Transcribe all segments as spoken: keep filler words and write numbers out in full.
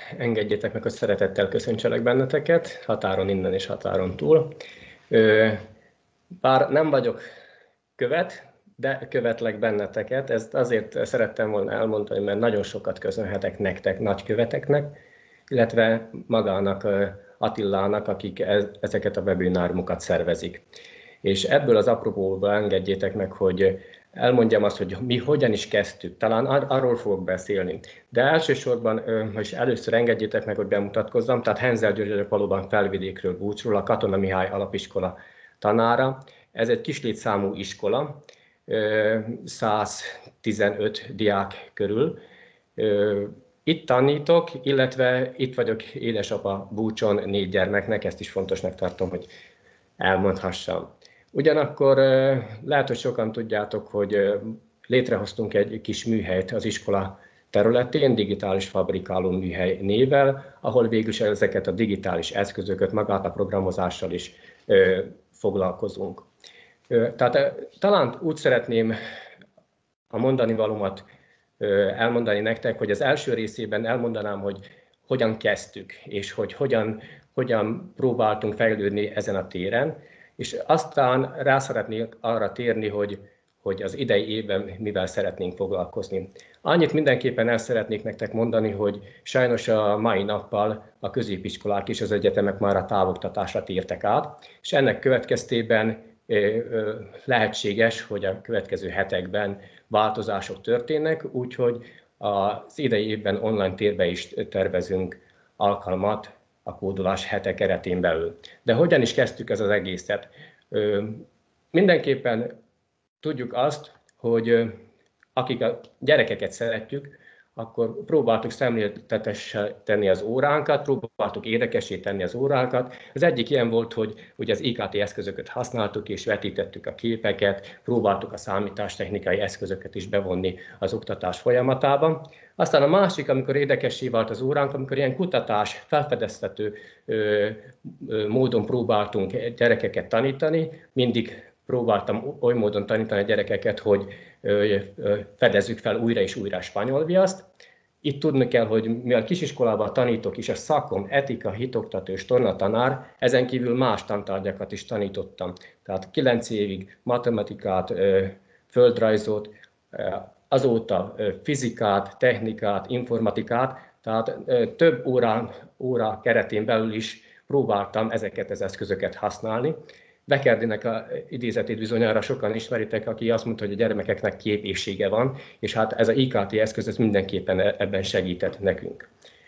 engedjétek meg, hogy szeretettel köszöntselek benneteket, határon innen és határon túl. Bár nem vagyok követ, de követlek benneteket. Ezt azért szerettem volna elmondani, mert nagyon sokat köszönhetek nektek, nagyköveteknek, illetve magának, Attilának, akik ezeket a webináriumokat szervezik. És ebből az apropóból engedjétek meg, hogy elmondjam azt, hogy mi hogyan is kezdtük. Talán ar- arról fogok beszélni. De elsősorban, és először engedjétek meg, hogy bemutatkozzam, tehát Henzel György vagyok, valóban Felvidékről, Búcsról, a Katona Mihály Alapiskola tanára. Ez egy kis létszámú iskola, száz tizenöt diák körül. Itt tanítok, illetve itt vagyok édesapa búcson négy gyermeknek, ezt is fontosnak tartom, hogy elmondhassam. Ugyanakkor lehet, hogy sokan tudjátok, hogy létrehoztunk egy kis műhelyt az iskola területén, digitális fabrikáló műhely névvel, ahol végül is ezeket a digitális eszközöket, magát a programozással is foglalkozunk. Tehát talán úgy szeretném a mondani valómat elmondani nektek, hogy az első részében elmondanám, hogy hogyan kezdtük, és hogy hogyan, hogyan próbáltunk fejlődni ezen a téren, és aztán rá szeretnék arra térni, hogy, hogy az idei évben mivel szeretnénk foglalkozni. Annyit mindenképpen el szeretnék nektek mondani, hogy sajnos a mai nappal a középiskolák és az egyetemek már a távoktatásra tértek át, és ennek következtében lehetséges, hogy a következő hetekben változások történnek, úgyhogy az idei évben online térbe is tervezünk alkalmat a kódolás hete keretén belül. De hogyan is kezdtük ez az egészet? Mindenképpen tudjuk azt, hogy akik a gyerekeket szeretjük, akkor próbáltuk szemléltetessé tenni az óránkat, próbáltuk érdekessé tenni az óránkat. Az egyik ilyen volt, hogy ugye az I K T eszközöket használtuk és vetítettük a képeket, próbáltuk a számítástechnikai eszközöket is bevonni az oktatás folyamatába. Aztán a másik, amikor érdekessé vált az óránk, amikor ilyen kutatás, felfedeztető ö, ö, módon próbáltunk gyerekeket tanítani, mindig próbáltam oly módon tanítani a gyerekeket, hogy fedezzük fel újra és újra a spanyol viaszt. Itt tudni kell, hogy mivel kisiskolában tanítok is, a szakom, etika, hitoktató és tornatanár, ezen kívül más tantárgyakat is tanítottam. Tehát kilenc évig matematikát, földrajzot, azóta fizikát, technikát, informatikát, tehát több órán, óra keretén belül is próbáltam ezeket az eszközöket használni. Bekerdinek a idézetét bizonyára sokan ismeritek, aki azt mondta, hogy a gyermekeknek képessége van, és hát ez a I K T eszköz ez mindenképpen ebben segített nekünk.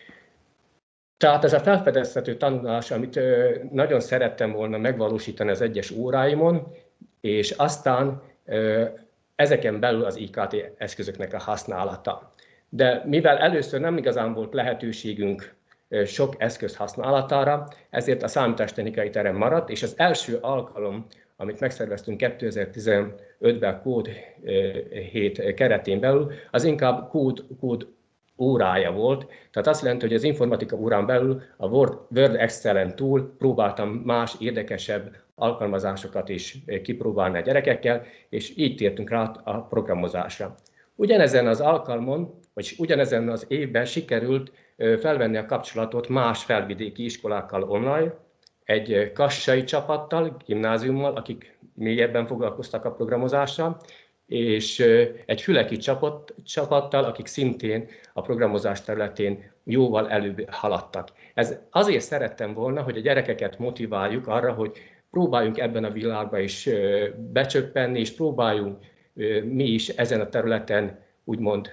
Tehát ez a felfedezhető tanulás, amit nagyon szerettem volna megvalósítani az egyes óráimon, és aztán ezeken belül az I K T eszközöknek a használata. De mivel először nem igazán volt lehetőségünk sok eszköz használatára, ezért a számítástechnikai terem maradt, és az első alkalom, amit megszerveztünk kétezer-tizenötben a Kód hét keretén belül, az inkább kód, kód órája volt. Tehát azt jelenti, hogy az informatika órán belül a Word, Word Excel-en túl próbáltam más érdekesebb alkalmazásokat is kipróbálni a gyerekekkel, és így tértünk rá a programozásra. Ugyanezen az alkalmon, vagy ugyanezen az évben sikerült felvenni a kapcsolatot más felvidéki iskolákkal online, egy kassai csapattal, gimnáziummal, akik mélyebben foglalkoztak a programozással, és egy füleki csapat, csapattal, akik szintén a programozás területén jóval előbb haladtak. Ez azért szerettem volna, hogy a gyerekeket motiváljuk arra, hogy próbáljunk ebben a világban is becsöppenni, és próbáljunk mi is ezen a területen úgymond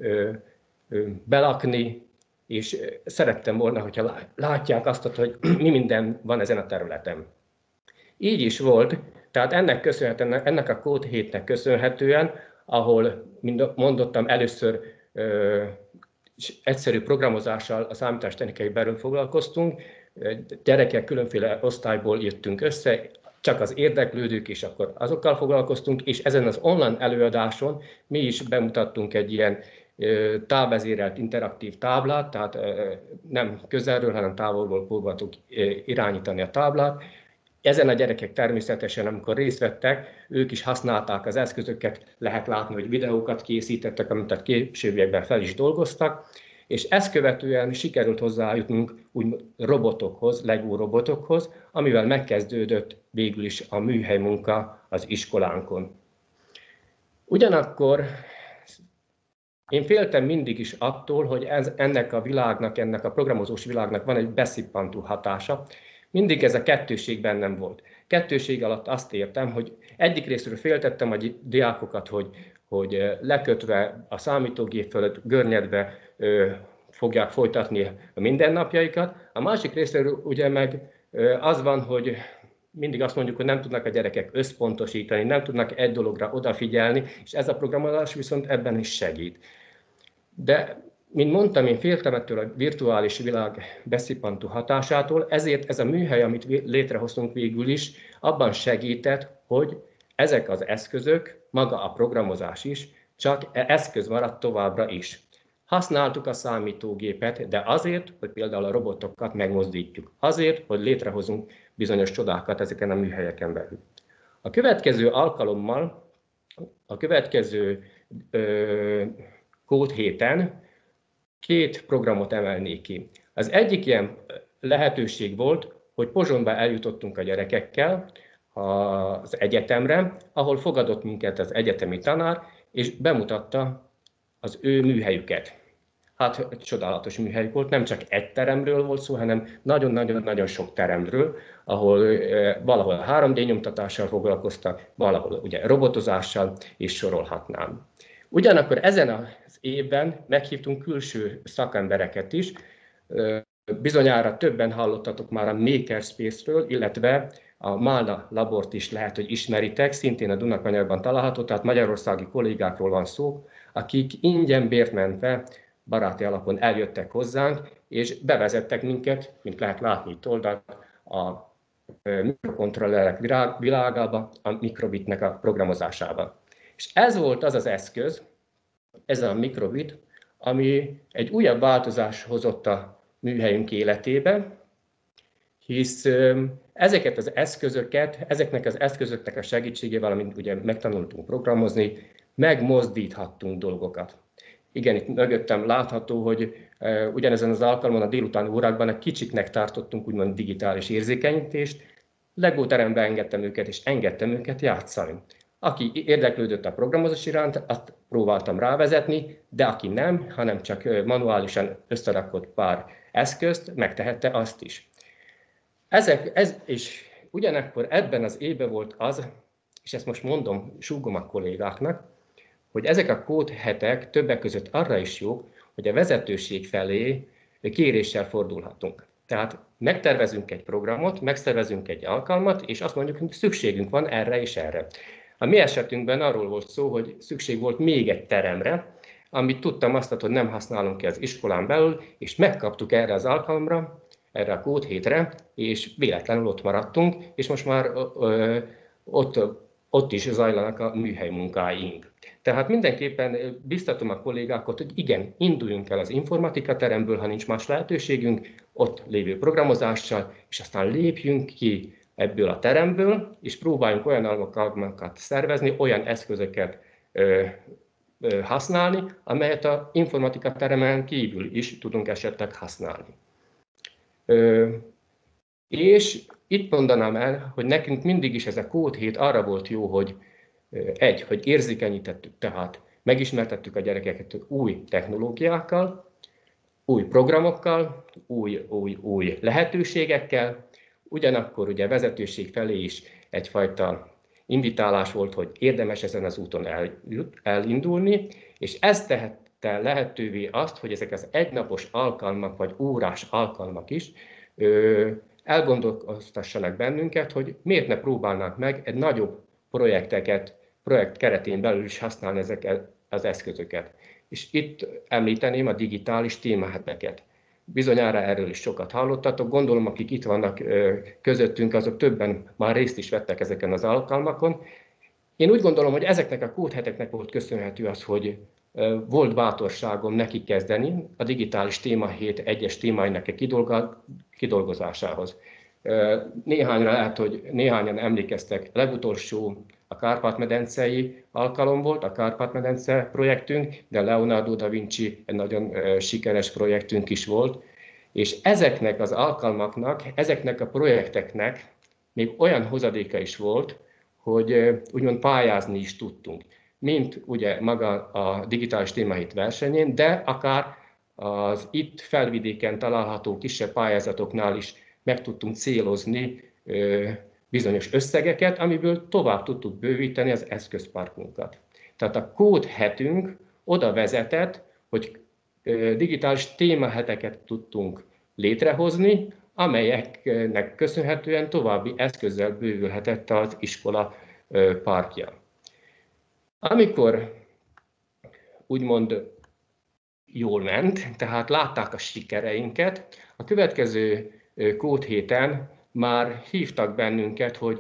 belakni, és szerettem volna, hogyha látják azt, hogy mi minden van ezen a területen. Így is volt, tehát ennek köszönhetően, ennek a Kód hétnek köszönhetően, ahol, mint mondottam, először ö, egyszerű programozással a számítástechnikai belül foglalkoztunk, gyerekek különféle osztályból jöttünk össze, csak az érdeklődők, és akkor azokkal foglalkoztunk, és ezen az online előadáson mi is bemutattunk egy ilyen távvezérelt interaktív táblát, tehát nem közelről, hanem távolból próbáltuk irányítani a táblát. Ezen a gyerekek természetesen, amikor részt vettek, ők is használták az eszközöket, lehet látni, hogy videókat készítettek, amit a későbbiekben fel is dolgoztak, és ezt követően sikerült hozzájutnunk úgy robotokhoz, Lego robotokhoz, amivel megkezdődött végül is a műhely munka az iskolánkon. Ugyanakkor én féltem mindig is attól, hogy ez, ennek a világnak, ennek a programozós világnak van egy beszippantó hatása. Mindig ez a kettőség bennem volt. Kettőség alatt azt értem, hogy egyik részről féltettem a diákokat, hogy, hogy lekötve a számítógép fölött, görnyedve ö, fogják folytatni a mindennapjaikat. A másik részről ugye meg ö, az van, hogy mindig azt mondjuk, hogy nem tudnak a gyerekek összpontosítani, nem tudnak egy dologra odafigyelni, és ez a programozás viszont ebben is segít. De, mint mondtam, én féltem ettől a virtuális világ beszippantó hatásától, ezért ez a műhely, amit létrehoztunk végül is, abban segített, hogy ezek az eszközök, maga a programozás is, csak eszköz maradt továbbra is. Használtuk a számítógépet, de azért, hogy például a robotokat megmozdítjuk. Azért, hogy létrehozunk bizonyos csodákat ezeken a műhelyeken belül. A következő alkalommal, a következő ö, kódhéten két programot emelnék ki. Az egyik ilyen lehetőség volt, hogy Pozsonyba eljutottunk a gyerekekkel az egyetemre, ahol fogadott minket az egyetemi tanár, és bemutatta az ő műhelyüket. Hát csodálatos műhely volt, nem csak egy teremről volt szó, hanem nagyon-nagyon-nagyon sok teremről, ahol eh, valahol három dé nyomtatással foglalkoztak, valahol ugye robotozással, és sorolhatnám. Ugyanakkor ezen az évben meghívtunk külső szakembereket is. Bizonyára többen hallottatok már a Makerspace-ről, illetve a Málna labort is lehet, hogy ismeritek, szintén a Dunakanyarban található, tehát magyarországi kollégákról van szó, akik ingyen bért mentve, baráti alapon eljöttek hozzánk, és bevezettek minket, mint lehet látni itt oldalt, a mikrokontrollerek világába, a mikrobitnek a programozásába. És ez volt az az eszköz, ez a mikrobit, ami egy újabb változás hozott a műhelyünk életébe, hisz ezeket az eszközöket, ezeknek az eszközöknek a segítségével, amint ugye megtanultunk programozni, megmozdíthattunk dolgokat. Igen, itt mögöttem látható, hogy ugyanezen az alkalommal a délutáni órákban egy kicsiknek tartottunk úgymond digitális érzékenyítést, Lego terembe engedtem őket, és engedtem őket játszani. Aki érdeklődött a programozás iránt, azt próbáltam rávezetni, de aki nem, hanem csak manuálisan összerakott pár eszközt, megtehette azt is. Ezek, ez, és ugyanakkor ebben az évben volt az, és ezt most mondom, súgom a kollégáknak, hogy ezek a kódhetek többek között arra is jók, hogy a vezetőség felé kéréssel fordulhatunk. Tehát megtervezünk egy programot, megszervezünk egy alkalmat, és azt mondjuk, hogy szükségünk van erre és erre. A mi esetünkben arról volt szó, hogy szükség volt még egy teremre, amit tudtam azt, hogy nem használunk ki az iskolán belül, és megkaptuk erre az alkalomra, erre a kódhétre, és véletlenül ott maradtunk, és most már ö, ott, ott is zajlanak a műhely munkáink. Tehát mindenképpen biztatom a kollégákat, hogy igen, induljunk el az informatika teremből, ha nincs más lehetőségünk, ott lévő programozással, és aztán lépjünk ki ebből a teremből, és próbáljunk olyan alkalmakat szervezni, olyan eszközöket ö, ö, használni, amelyet az informatika teremen kívül is tudunk esetleg használni. Ö, és itt mondanám el, hogy nekünk mindig is ez a kódhét arra volt jó, hogy egy, hogy érzékenyítettük, tehát megismertettük a gyerekeket új technológiákkal, új programokkal, új, új, új lehetőségekkel, ugyanakkor ugye vezetőség felé is egyfajta invitálás volt, hogy érdemes ezen az úton eljut, elindulni, és ez tehette lehetővé azt, hogy ezek az egynapos alkalmak, vagy órás alkalmak is ö, elgondolkoztassanak bennünket, hogy miért ne próbálnánk meg egy nagyobb projekteket, projekt keretén belül is használni ezeket az eszközöket. És itt említeném a digitális témaheteket. Bizonyára erről is sokat hallottatok, gondolom, akik itt vannak közöttünk, azok többen már részt is vettek ezeken az alkalmakon. Én úgy gondolom, hogy ezeknek a kódheteknek volt köszönhető az, hogy volt bátorságom neki kezdeni a digitális témahét egyes témáinak a kidolgozásához. Néhányra lehet, hogy néhányan emlékeztek, legutolsó a Kárpát-medencei alkalom volt, a Kárpát-medence projektünk, de a Leonardo da Vinci egy nagyon sikeres projektünk is volt. És ezeknek az alkalmaknak, ezeknek a projekteknek még olyan hozadéka is volt, hogy úgymond pályázni is tudtunk. Mint ugye maga a digitális témahét versenyén, de akár az itt felvidéken található kisebb pályázatoknál is meg tudtunk célozni bizonyos összegeket, amiből tovább tudtuk bővíteni az eszközparkunkat. Tehát a kódhetünk oda vezetett, hogy digitális témaheteket tudtunk létrehozni, amelyeknek köszönhetően további eszközzel bővülhetett az iskola parkja. Amikor úgymond jól ment, tehát látták a sikereinket, a következő kódhéten már hívtak bennünket, hogy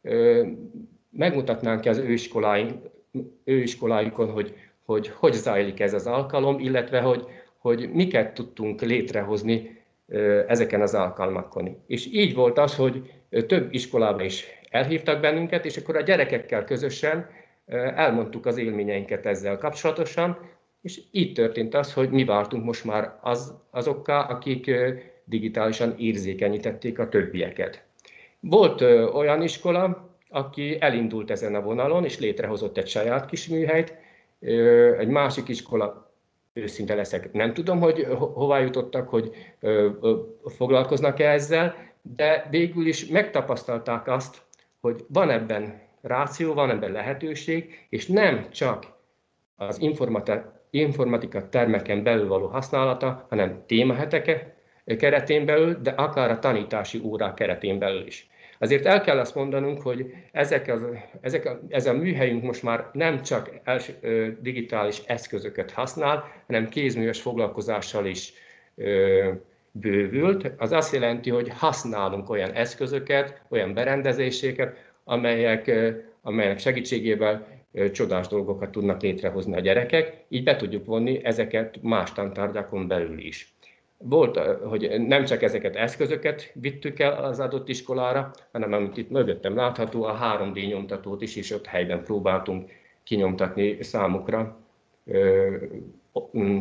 megmutatnánk az őiskoláikon, hogy, hogy hogy zajlik ez az alkalom, illetve hogy, hogy miket tudtunk létrehozni ezeken az alkalmakon. És így volt az, hogy több iskolában is elhívtak bennünket, és akkor a gyerekekkel közösen elmondtuk az élményeinket ezzel kapcsolatosan, és így történt az, hogy mi váltunk most már az, azokká, akik digitálisan érzékenyítették a többieket. Volt olyan iskola, aki elindult ezen a vonalon, és létrehozott egy saját kis műhelyt. Egy másik iskola, őszinte leszek, nem tudom, hogy hová jutottak, hogy foglalkoznak-e ezzel, de végül is megtapasztalták azt, hogy van ebben ráció, van ebben lehetőség, és nem csak az informatika termeken belül való használata, hanem témahetek keretén belül, de akár a tanítási órák keretén belül is. Azért el kell azt mondanunk, hogy ezek az, ezek a, ez a műhelyünk most már nem csak els, ö, digitális eszközöket használ, hanem kézműves foglalkozással is ö, bővült. Az azt jelenti, hogy használunk olyan eszközöket, olyan berendezéseket, amelyek, ö, amelyek segítségével ö, csodás dolgokat tudnak létrehozni a gyerekek, így be tudjuk vonni ezeket más tantárgyakon belül is. Volt, hogy nem csak ezeket eszközöket vittük el az adott iskolára, hanem amit itt mögöttem látható, a három dé nyomtatót is, és ott helyben próbáltunk kinyomtatni számukra ö, ö,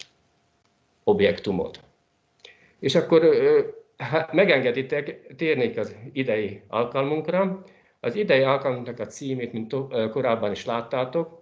objektumot. És akkor, ö, ha megengeditek, térnék az idei alkalmunkra. Az idei alkalmunknak a címét, mint korábban is láttátok,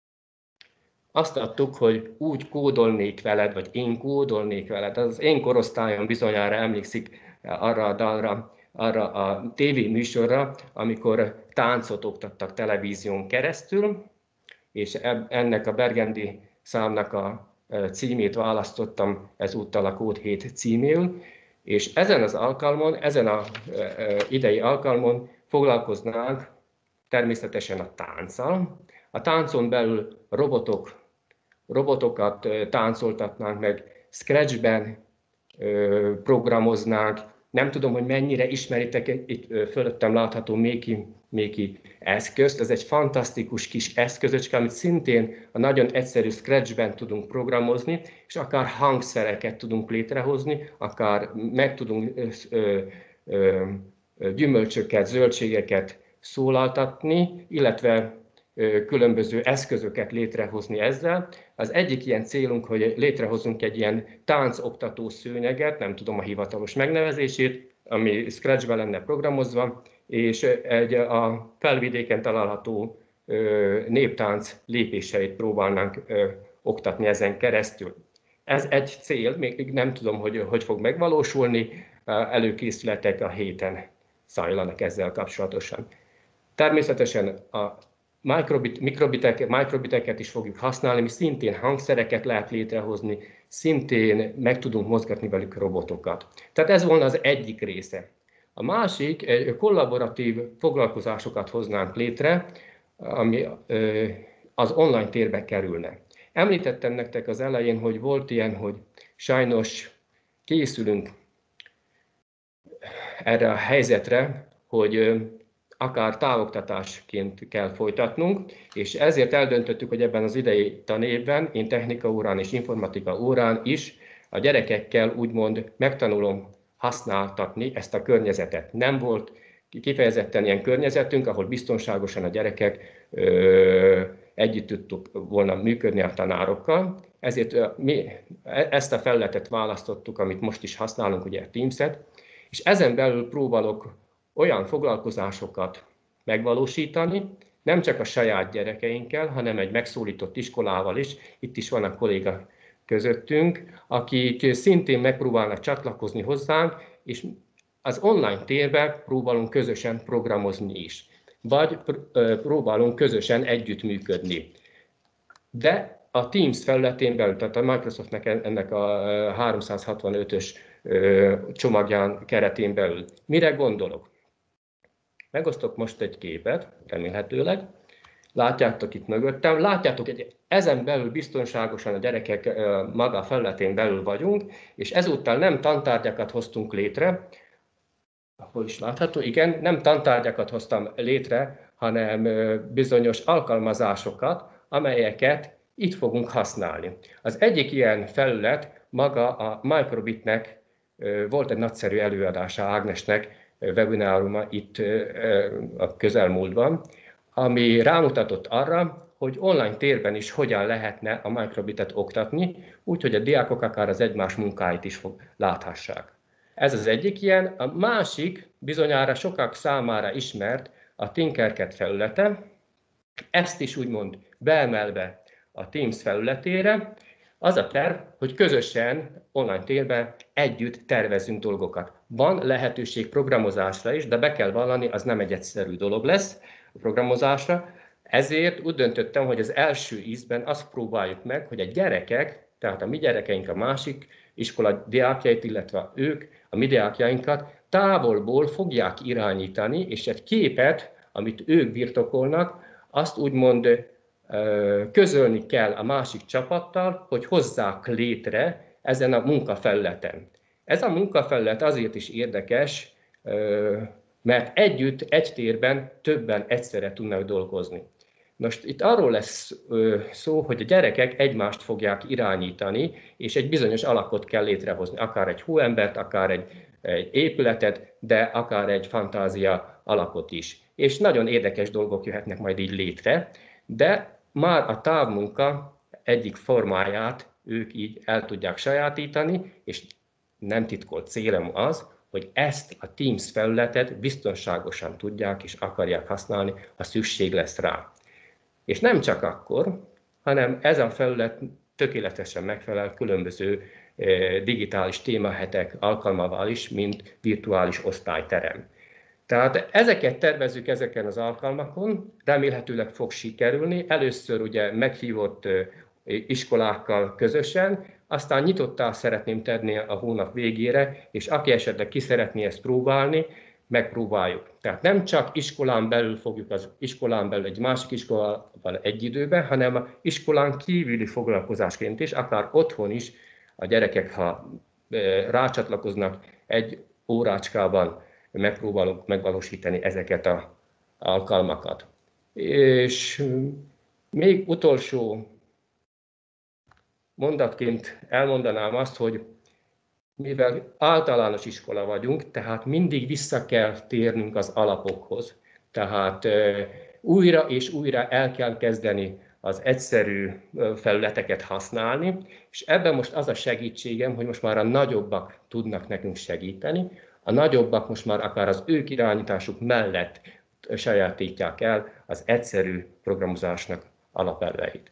azt adtuk, hogy úgy kódolnék veled, vagy én kódolnék veled. Az én korosztályom bizonyára emlékszik arra a dalra, arra a tévéműsorra, amikor táncot oktattak televízión keresztül, és ennek a Bergendi számnak a címét választottam ezúttal a Kódhét címéül, és ezen az alkalmon, ezen az idei alkalmon foglalkoznánk természetesen a tánccal. A táncon belül robotok, robotokat táncoltatnánk meg, Scratchben programoznánk. Nem tudom, hogy mennyire ismeritek, itt fölöttem látható Méki, Méki eszközt. Ez egy fantasztikus kis eszközöcske, amit szintén a nagyon egyszerű Scratchben tudunk programozni, és akár hangszereket tudunk létrehozni, akár meg tudunk ö, ö, gyümölcsöket, zöldségeket szólaltatni, illetve különböző eszközöket létrehozni ezzel. Az egyik ilyen célunk, hogy létrehozunk egy ilyen táncoktató szőnyeget, nem tudom a hivatalos megnevezését, ami Scratchben lenne programozva, és egy a felvidéken található néptánc lépéseit próbálnánk oktatni ezen keresztül. Ez egy cél, még nem tudom, hogy hogy fog megvalósulni, előkészületek a héten zajlanak ezzel kapcsolatosan. Természetesen a Mikrobit, mikrobiteket, mikrobiteket is fogjuk használni, mi szintén hangszereket lehet létrehozni, szintén meg tudunk mozgatni velük robotokat. Tehát ez volna az egyik része. A másik, egy kollaboratív foglalkozásokat hoznánk létre, ami az online térbe kerülne. Említettem nektek az elején, hogy volt ilyen, hogy sajnos készülünk erre a helyzetre, hogy akár távoktatásként kell folytatnunk, és ezért eldöntöttük, hogy ebben az idei tanévben, én technika órán és informatika órán is a gyerekekkel úgymond megtanulom használtatni ezt a környezetet. Nem volt kifejezetten ilyen környezetünk, ahol biztonságosan a gyerekek ö, együtt tudtuk volna működni a tanárokkal. Ezért mi ezt a felületet választottuk, amit most is használunk, ugye a Teams-et, és ezen belül próbálok olyan foglalkozásokat megvalósítani, nem csak a saját gyerekeinkkel, hanem egy megszólított iskolával is. Itt is van a kolléga közöttünk, akik szintén megpróbálnak csatlakozni hozzánk, és az online térben próbálunk közösen programozni is, vagy próbálunk közösen együttműködni. De a Teams felületén belül, tehát a Microsoftnak ennek a háromszázhatvanötös csomagján keretén belül. Mire gondolok? Megosztok most egy képet, remélhetőleg. Látjátok itt mögöttem. Látjátok, hogy ezen belül biztonságosan a gyerekek maga felületén belül vagyunk, és ezúttal nem tantárgyakat hoztunk létre, hol is látható, igen, nem tantárgyakat hoztam létre, hanem bizonyos alkalmazásokat, amelyeket itt fogunk használni. Az egyik ilyen felület maga a Microbitnek, volt egy nagyszerű előadása Ágnesnek, webináruma itt a közelmúltban, ami rámutatott arra, hogy online térben is hogyan lehetne a Microbitet oktatni, úgyhogy a diákok akár az egymás munkáit is láthassák. Ez az egyik ilyen. A másik, bizonyára sokak számára ismert, a Tinkercad felülete. Ezt is úgymond beemelve a Teams felületére. Az a terv, hogy közösen online térben együtt tervezünk dolgokat. Van lehetőség programozásra is, de be kell vallani, az nem egy egyszerű dolog lesz a programozásra. Ezért úgy döntöttem, hogy az első ízben azt próbáljuk meg, hogy a gyerekek, tehát a mi gyerekeink a másik iskola diákjait, illetve ők, a mi diákjainkat távolból fogják irányítani, és egy képet, amit ők birtokolnak, azt úgymond közölni kell a másik csapattal, hogy hozzák létre ezen a munkafelületen. Ez a munkafelület azért is érdekes, mert együtt, egy térben többen egyszerre tudnak dolgozni. Most itt arról lesz szó, hogy a gyerekek egymást fogják irányítani, és egy bizonyos alakot kell létrehozni, akár egy hóembert, akár egy, egy épületet, de akár egy fantázia alakot is. És nagyon érdekes dolgok jöhetnek majd így létre, de már a távmunka egyik formáját ők így el tudják sajátítani, és nem titkolt célom az, hogy ezt a Teams felületet biztonságosan tudják és akarják használni, ha szükség lesz rá. És nem csak akkor, hanem ez a felület tökéletesen megfelel különböző digitális témahetek alkalmával is, mint virtuális osztályterem. Tehát ezeket tervezzük ezeken az alkalmakon, remélhetőleg fog sikerülni. Először ugye meghívott iskolákkal közösen, aztán nyitottá szeretném tenni a hónap végére, és aki esetleg ki szeretné ezt próbálni, megpróbáljuk. Tehát nem csak iskolán belül fogjuk az iskolán belül egy másik iskolában egy időben, hanem a iskolán kívüli foglalkozásként is, akár otthon is a gyerekek, ha rácsatlakoznak egy órácskában, megpróbálunk megvalósítani ezeket az alkalmakat. És még utolsó mondatként elmondanám azt, hogy mivel általános iskola vagyunk, tehát mindig vissza kell térnünk az alapokhoz. Tehát újra és újra el kell kezdeni az egyszerű felületeket használni, és ebben most az a segítségem, hogy most már a nagyobbak tudnak nekünk segíteni, a nagyobbak most már akár az ők irányításuk mellett sajátítják el az egyszerű programozásnak alapelveit.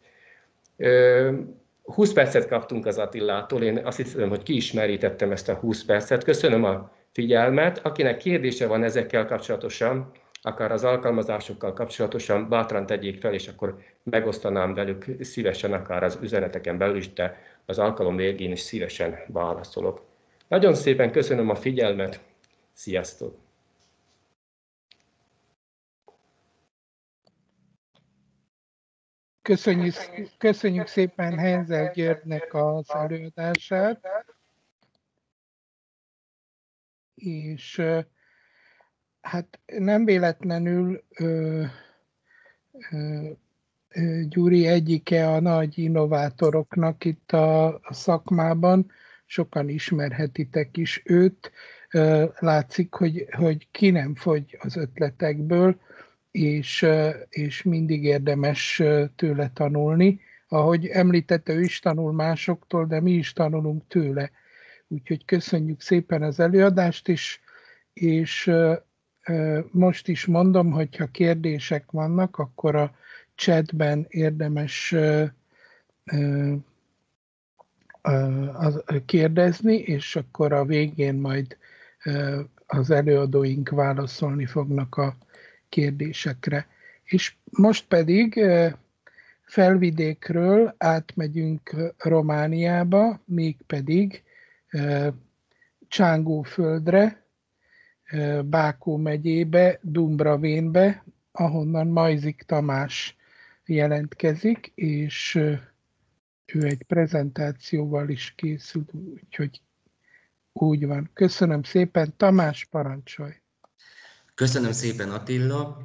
húsz percet kaptunk az Attilától, én azt hiszem, hogy kiismerítettem ezt a húsz percet. Köszönöm a figyelmet. Akinek kérdése van ezekkel kapcsolatosan, akár az alkalmazásokkal kapcsolatosan, bátran tegyék fel, és akkor megosztanám velük szívesen, akár az üzeneteken belül is, de az alkalom végén is szívesen válaszolok. Nagyon szépen köszönöm a figyelmet. Sziasztok! Köszönjük, köszönjük szépen Henzel Györgynek az előadását, és hát nem véletlenül ö, ö, Gyuri egyike a nagy innovátoroknak itt a, a szakmában, sokan ismerhetitek is őt. látszik, hogy, hogy ki nem fogy az ötletekből, és, és mindig érdemes tőle tanulni. Ahogy említette, ő is tanul másoktól, de mi is tanulunk tőle. Úgyhogy köszönjük szépen az előadást is, és most is mondom, hogyha kérdések vannak, akkor a chatben érdemes kérdezni, és akkor a végén majd az előadóink válaszolni fognak a kérdésekre. És most pedig Felvidékről átmegyünk Romániába, mégpedig Csángóföldre, Bákó megyébe, Dumbravénbe, ahonnan Majzik Tamás jelentkezik, és ő egy prezentációval is készül, úgyhogy úgy van. Köszönöm szépen, Tamás, parancsolj! Köszönöm szépen, Attila!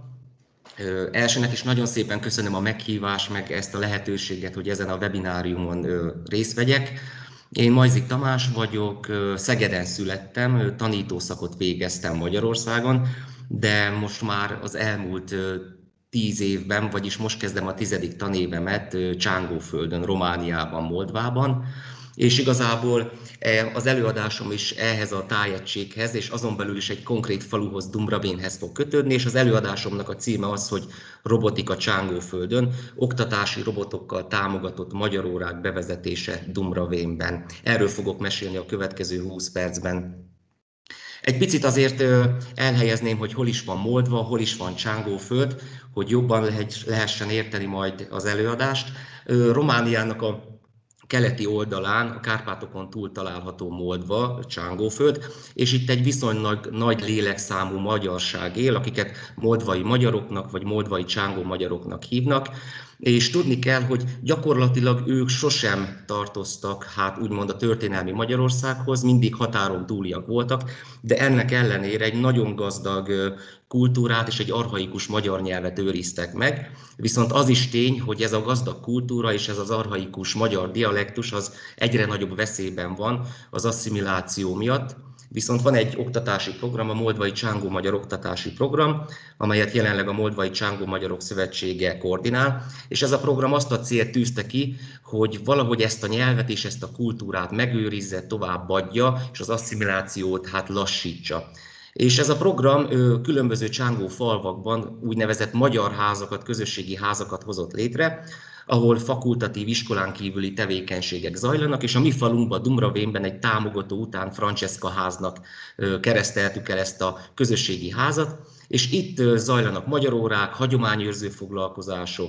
Ö, elsőnek is nagyon szépen köszönöm a meghívást, meg ezt a lehetőséget, hogy ezen a webináriumon ö, részt vegyek. Én Majzik Tamás vagyok, Szegeden születtem, tanítószakot végeztem Magyarországon, de most már az elmúlt tíz évben, vagyis most kezdem a tizedik tanévemet Csángóföldön, Romániában, Moldvában, és igazából az előadásom is ehhez a tájegységhez, és azon belül is egy konkrét faluhoz, Dumbravénhez fog kötődni, és az előadásomnak a címe az, hogy Robotika Csángóföldön, oktatási robotokkal támogatott magyar órák bevezetése Dumbravénben. Erről fogok mesélni a következő húsz percben. Egy picit azért elhelyezném, hogy hol is van Moldva, hol is van Csángóföld, hogy jobban lehessen érteni majd az előadást. Romániának a keleti oldalán, a Kárpátokon túl található Moldva, Csángóföld, és itt egy viszonylag nagy lélekszámú magyarság él, akiket moldvai magyaroknak, vagy moldvai csángó magyaroknak hívnak, és tudni kell, hogy gyakorlatilag ők sosem tartoztak, hát úgymond a történelmi Magyarországhoz, mindig határon túliak voltak, de ennek ellenére egy nagyon gazdag kultúrát és egy archaikus magyar nyelvet őriztek meg. Viszont az is tény, hogy ez a gazdag kultúra és ez az archaikus magyar dialektus az egyre nagyobb veszélyben van az asszimiláció miatt. Viszont van egy oktatási program, a Moldvai Csángó Magyar Oktatási Program, amelyet jelenleg a Moldvai Csángó Magyarok Szövetsége koordinál, és ez a program azt a célt tűzte ki, hogy valahogy ezt a nyelvet és ezt a kultúrát megőrizze, továbbadja, és az asszimilációt hát lassítsa. És ez a program különböző csángó falvakban úgynevezett magyar házakat, közösségi házakat hozott létre, ahol fakultatív iskolán kívüli tevékenységek zajlanak, és a mi falunkban, Dumbravénben egy támogató után Francesca háznak kereszteltük el ezt a közösségi házat, és itt zajlanak magyar órák, hagyományőrző foglalkozások,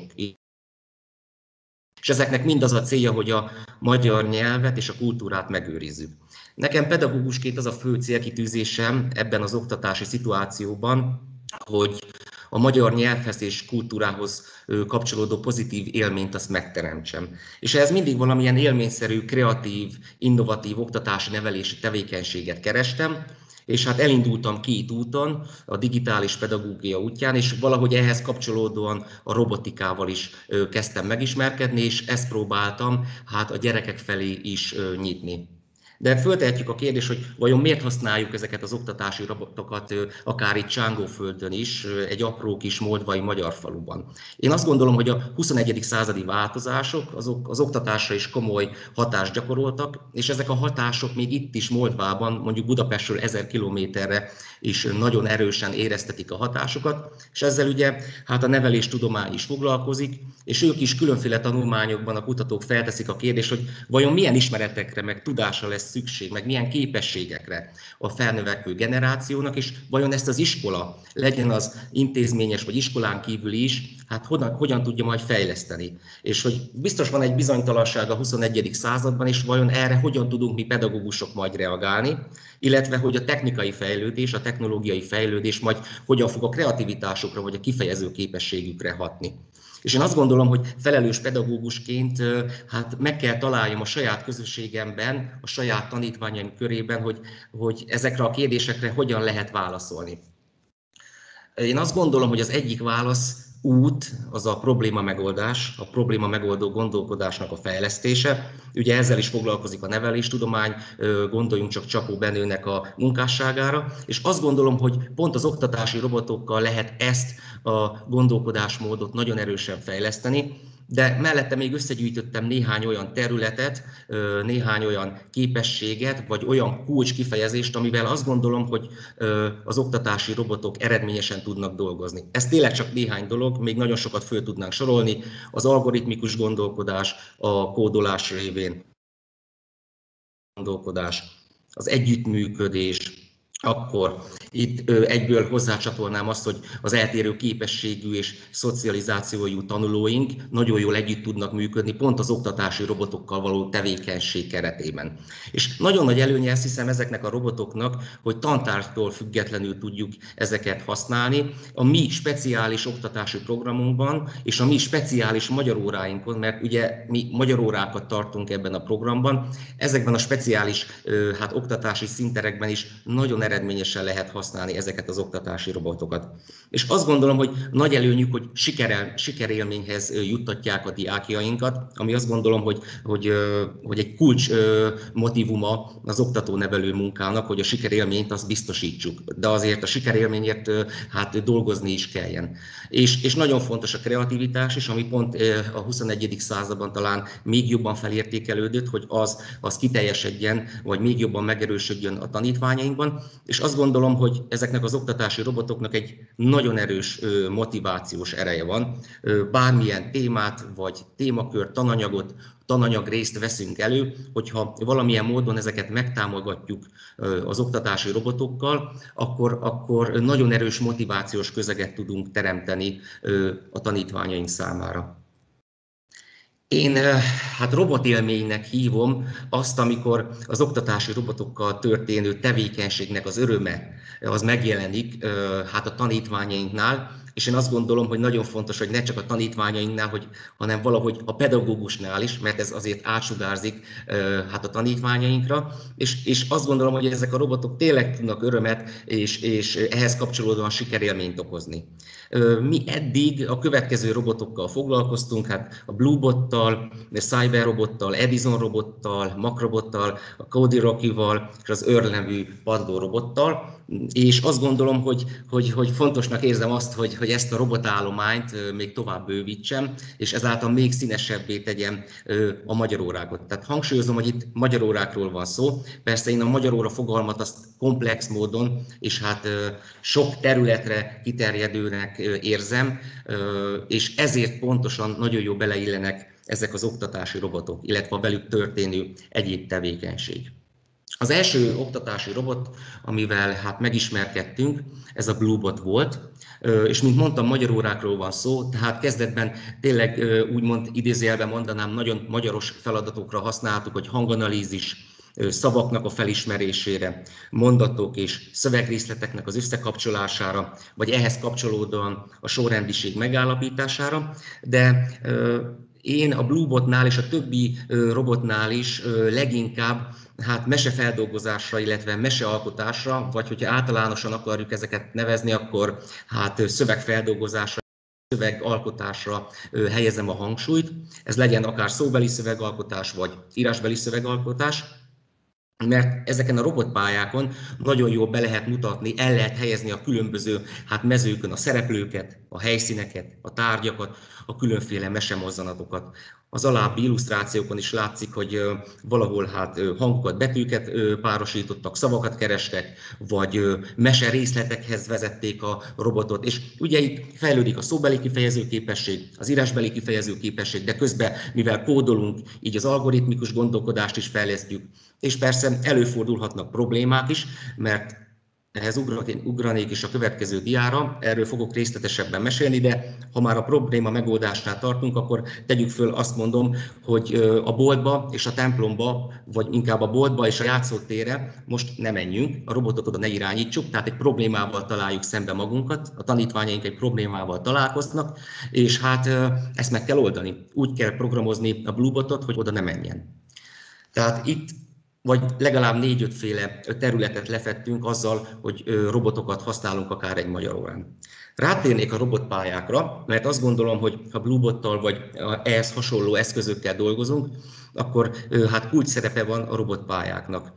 és ezeknek mind az a célja, hogy a magyar nyelvet és a kultúrát megőrizzük. Nekem pedagógusként az a fő célkitűzésem ebben az oktatási szituációban, hogy a magyar nyelvhez és kultúrához kapcsolódó pozitív élményt azt megteremtsem. És ehhez mindig valamilyen élményszerű, kreatív, innovatív oktatási nevelési tevékenységet kerestem, és hát elindultam két úton, a digitális pedagógia útján, és valahogy ehhez kapcsolódóan a robotikával is kezdtem megismerkedni, és ezt próbáltam hát a gyerekek felé is nyitni. De föltehetjük a kérdést, hogy vajon miért használjuk ezeket az oktatási robotokat akár itt Csángóföldön is, egy apró kis moldvai magyar faluban. Én azt gondolom, hogy a huszonegyedik századi változások azok az oktatásra is komoly hatást gyakoroltak, és ezek a hatások még itt is Moldvában, mondjuk Budapestről ezer kilométerre is nagyon erősen éreztetik a hatásokat, és ezzel ugye hát a neveléstudomány is foglalkozik, és ők is különféle tanulmányokban a kutatók felteszik a kérdést, hogy vajon milyen ismeretekre, meg tudásra lesz szükség, meg milyen képességekre a felnövekvő generációnak, és vajon ezt az iskola, legyen az intézményes vagy iskolán kívüli is, hát hogyan, hogyan tudja majd fejleszteni. És hogy biztos van egy bizonytalanság a huszonegyedik században, és vajon erre hogyan tudunk mi pedagógusok majd reagálni, illetve hogy a technikai fejlődés, a technológiai fejlődés majd hogyan fog a kreativitásukra vagy a kifejező képességükre hatni. És én azt gondolom, hogy felelős pedagógusként hát meg kell találjam a saját közösségemben, a saját tanítványaim körében, hogy, hogy ezekre a kérdésekre hogyan lehet válaszolni. Én azt gondolom, hogy az egyik válasz út, az a probléma megoldás, a probléma megoldó gondolkodásnak a fejlesztése. Ugye ezzel is foglalkozik a neveléstudomány, gondoljunk csak Csapó Benőnek a munkásságára, és azt gondolom, hogy pont az oktatási robotokkal lehet ezt a gondolkodásmódot nagyon erősen fejleszteni, de mellette még összegyűjtöttem néhány olyan területet, néhány olyan képességet, vagy olyan kulcs kifejezést, amivel azt gondolom, hogy az oktatási robotok eredményesen tudnak dolgozni. Ez tényleg csak néhány dolog, még nagyon sokat föl tudnánk sorolni. Az algoritmikus gondolkodás, a kódolás révén gondolkodás, az együttműködés. Akkor itt egyből hozzácsatolnám azt, hogy az eltérő képességű és szocializációjú tanulóink nagyon jól együtt tudnak működni pont az oktatási robotokkal való tevékenység keretében. És nagyon nagy előnye, azt hiszem, ezeknek a robotoknak, hogy tantártól függetlenül tudjuk ezeket használni. A mi speciális oktatási programunkban és a mi speciális magyar óráinkon, mert ugye mi magyar órákat tartunk ebben a programban, ezekben a speciális hát, oktatási színterekben is nagyon eredményesen lehet használni ezeket az oktatási robotokat. És azt gondolom, hogy nagy előnyük, hogy sikerel, sikerélményhez juttatják a diákjainkat, ami azt gondolom, hogy, hogy, hogy egy kulcs motívuma az oktató-nevelő munkának, hogy a sikerélményt azt biztosítsuk. De azért a sikerélményért hát dolgozni is kelljen. És, és nagyon fontos a kreativitás is, ami pont a huszonegyedik században talán még jobban felértékelődött, hogy az, az kiteljesedjen, vagy még jobban megerősödjön a tanítványainkban. És azt gondolom, hogy ezeknek az oktatási robotoknak egy nagyon erős motivációs ereje van. Bármilyen témát, vagy témakört, tananyagot, tananyag részt veszünk elő, hogyha valamilyen módon ezeket megtámogatjuk az oktatási robotokkal, akkor, akkor nagyon erős motivációs közeget tudunk teremteni a tanítványaink számára. Én hát robotélménynek hívom azt, amikor az oktatási robotokkal történő tevékenységnek az öröme az megjelenik hát a tanítványainknál, és én azt gondolom, hogy nagyon fontos, hogy ne csak a tanítványainknál, hogy, hanem valahogy a pedagógusnál is, mert ez azért átsugárzik hát a tanítványainkra, és, és azt gondolom, hogy ezek a robotok tényleg tudnak örömet, és, és ehhez kapcsolódóan sikerélményt okozni. Mi eddig a következő robotokkal foglalkoztunk, hát a Bluebottal, a Cyberrobottal, Edison robottal, Macrobottal, a Cody Rocky-val és az Earl nevű padlórobottal, és azt gondolom, hogy, hogy, hogy fontosnak érzem azt, hogy, hogy ezt a robotállományt még tovább bővítsem, és ezáltal még színesebbé tegyem a magyar órákat. Tehát hangsúlyozom, hogy itt magyar órákról van szó. Persze én a magyar óra fogalmat azt komplex módon, és hát sok területre kiterjedőnek érzem, és ezért pontosan nagyon jó beleillenek ezek az oktatási robotok, illetve a velük történő egyéb tevékenység. Az első oktatási robot, amivel hát megismerkedtünk, ez a Bluebot volt, és mint mondtam, magyar órákról van szó, tehát kezdetben tényleg úgymond idézőjelben mondanám, nagyon magyaros feladatokra használtuk, hogy hanganalízis, szavaknak a felismerésére, mondatok és szövegrészleteknek az összekapcsolására, vagy ehhez kapcsolódóan a sorrendiség megállapítására, de én a Bluebotnál és a többi robotnál is leginkább hát mesefeldolgozásra, illetve mesealkotásra, vagy hogyha általánosan akarjuk ezeket nevezni, akkor hát szövegfeldolgozásra, szövegalkotásra helyezem a hangsúlyt. Ez legyen akár szóbeli szövegalkotás, vagy írásbeli szövegalkotás, mert ezeken a robotpályákon nagyon jól be lehet mutatni, el lehet helyezni a különböző hát mezőkön a szereplőket, a helyszíneket, a tárgyakat, a különféle mesemozzanatokat. Az alábbi illusztrációkon is látszik, hogy valahol hát hangokat, betűket párosítottak, szavakat kerestek, vagy mese részletekhez vezették a robotot. És ugye itt fejlődik a szóbeli kifejező képesség, az írásbeli kifejező képesség, de közben, mivel kódolunk, így az algoritmikus gondolkodást is fejlesztjük. És persze előfordulhatnak problémák is, mert ehhez ugranék is a következő diára, erről fogok részletesebben mesélni, de ha már a probléma megoldásnál tartunk, akkor tegyük föl, azt mondom, hogy a boltba és a templomba, vagy inkább a boltba és a játszótérre most ne menjünk, a robotot oda ne irányítsuk, tehát egy problémával találjuk szembe magunkat, a tanítványaink egy problémával találkoznak, és hát ezt meg kell oldani. Úgy kell programozni a Bluebotot, hogy oda ne menjen. Tehát itt vagy legalább négy-ötféle területet lefettünk azzal, hogy robotokat használunk akár egy magyar órán. Rátérnék a robotpályákra, mert azt gondolom, hogy ha Bluebottal vagy ehhez hasonló eszközökkel dolgozunk, akkor hát kulcs szerepe van a robotpályáknak.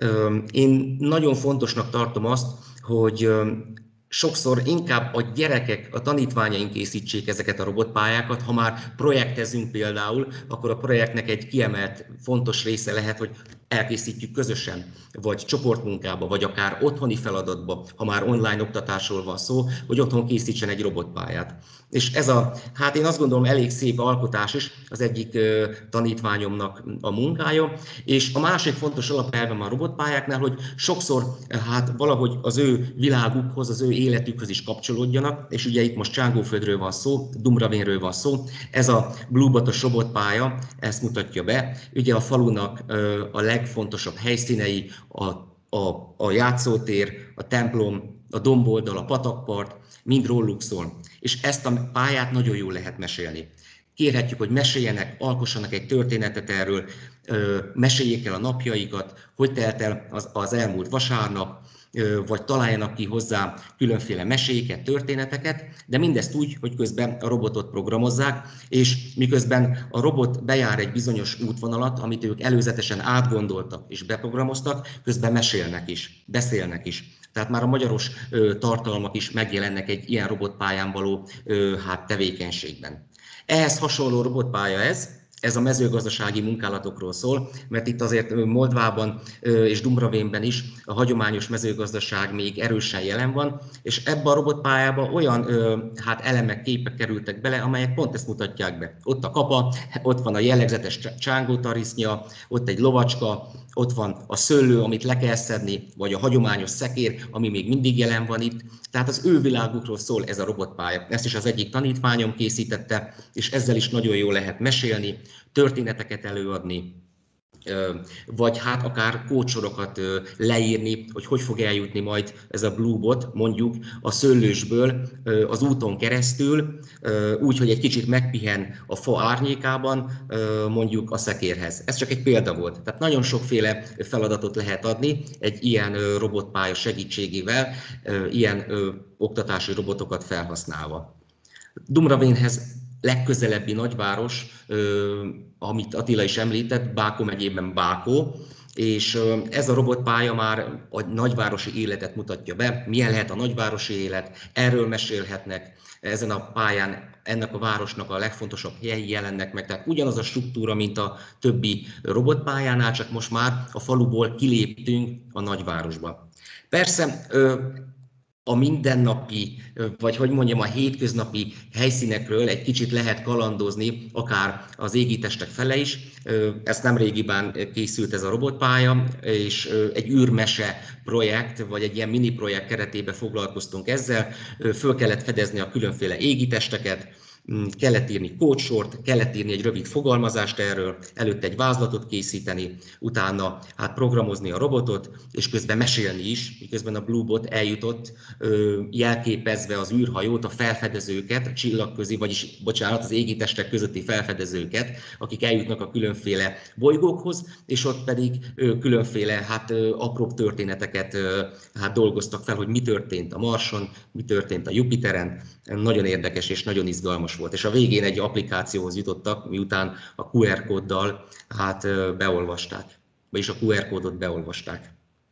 Én nagyon fontosnak tartom azt, hogy sokszor inkább a gyerekek, a tanítványaink készítsék ezeket a robotpályákat. Ha már projektezünk például, akkor a projektnek egy kiemelt fontos része lehet, hogy elkészítjük közösen, vagy csoportmunkába, vagy akár otthoni feladatba, ha már online oktatásról van szó, hogy otthon készítsen egy robotpályát. És ez a, hát én azt gondolom, elég szép alkotás is az egyik uh, tanítványomnak a munkája, és a másik fontos alapelvem a robotpályáknál, hogy sokszor hát valahogy az ő világukhoz, az ő életükhöz is kapcsolódjanak, és ugye itt most Csángóföldről van szó, Dumravénről van szó, ez a Bluebotos robotpálya ezt mutatja be, ugye a falunak uh, a legfontosabb helyszínei, a, a, a játszótér, a templom, a domboldal, a patakpart, mind róluk szól. És ezt a pályát nagyon jól lehet mesélni. Kérhetjük, hogy meséljenek, alkossanak egy történetet erről, meséljék el a napjaikat, hogy telt el az, az elmúlt vasárnap, vagy találjanak ki hozzá különféle meséket, történeteket, de mindezt úgy, hogy közben a robotot programozzák, és miközben a robot bejár egy bizonyos útvonalat, amit ők előzetesen átgondoltak és beprogramoztak, közben mesélnek is, beszélnek is. Tehát már a magyaros ö, tartalmak is megjelennek egy ilyen robotpályán való ö, hát, tevékenységben. Ehhez hasonló robotpálya ez, ez a mezőgazdasági munkálatokról szól, mert itt azért Moldvában és Dumravénben is a hagyományos mezőgazdaság még erősen jelen van, és ebben a robotpályába olyan hát elemek, képek kerültek bele, amelyek pont ezt mutatják be. Ott a kapa, ott van a jellegzetes csángótarisznya, ott egy lovacska, ott van a szőlő, amit le kell szedni, vagy a hagyományos szekér, ami még mindig jelen van itt. Tehát az ő világukról szól ez a robotpálya. Ezt is az egyik tanítványom készítette, és ezzel is nagyon jól lehet mesélni, történeteket előadni, vagy hát akár kódsorokat leírni, hogy hogy fog eljutni majd ez a Bluebot, mondjuk a szőlősből az úton keresztül, úgy, hogy egy kicsit megpihen a fa árnyékában, mondjuk a szekérhez. Ez csak egy példa volt. Tehát nagyon sokféle feladatot lehet adni egy ilyen robotpálya segítségével, ilyen oktatási robotokat felhasználva. Dumravénhez legközelebbi nagyváros, amit Attila is említett, Bákó megyében Bákó, és ez a robotpálya már a nagyvárosi életet mutatja be, milyen lehet a nagyvárosi élet, erről mesélhetnek, ezen a pályán ennek a városnak a legfontosabb helyi jelennek meg, tehát ugyanaz a struktúra, mint a többi robotpályánál, csak most már a faluból kiléptünk a nagyvárosba. Persze, a mindennapi, vagy hogy mondjam, a hétköznapi helyszínekről egy kicsit lehet kalandozni, akár az égitestek fele is. Ezt nemrégiben készült ez a robotpálya, és egy űrmese projekt, vagy egy ilyen mini projekt keretében foglalkoztunk ezzel. Föl kellett fedezni a különféle égitesteket, kellett írni kódsort, kellett írni egy rövid fogalmazást erről, előtte egy vázlatot készíteni, utána hát programozni a robotot, és közben mesélni is, miközben a Bluebot eljutott, jelképezve az űrhajót, a felfedezőket, a csillagközi, vagyis bocsánat, az égitestek közötti felfedezőket, akik eljutnak a különféle bolygókhoz, és ott pedig különféle hát apróbb történeteket hát dolgoztak fel, hogy mi történt a Marson, mi történt a Jupiteren. Nagyon érdekes és nagyon izgalmas volt, és a végén egy applikációhoz jutottak, miután a kú er kóddal hát beolvasták, vagyis a kú er kódot beolvasták.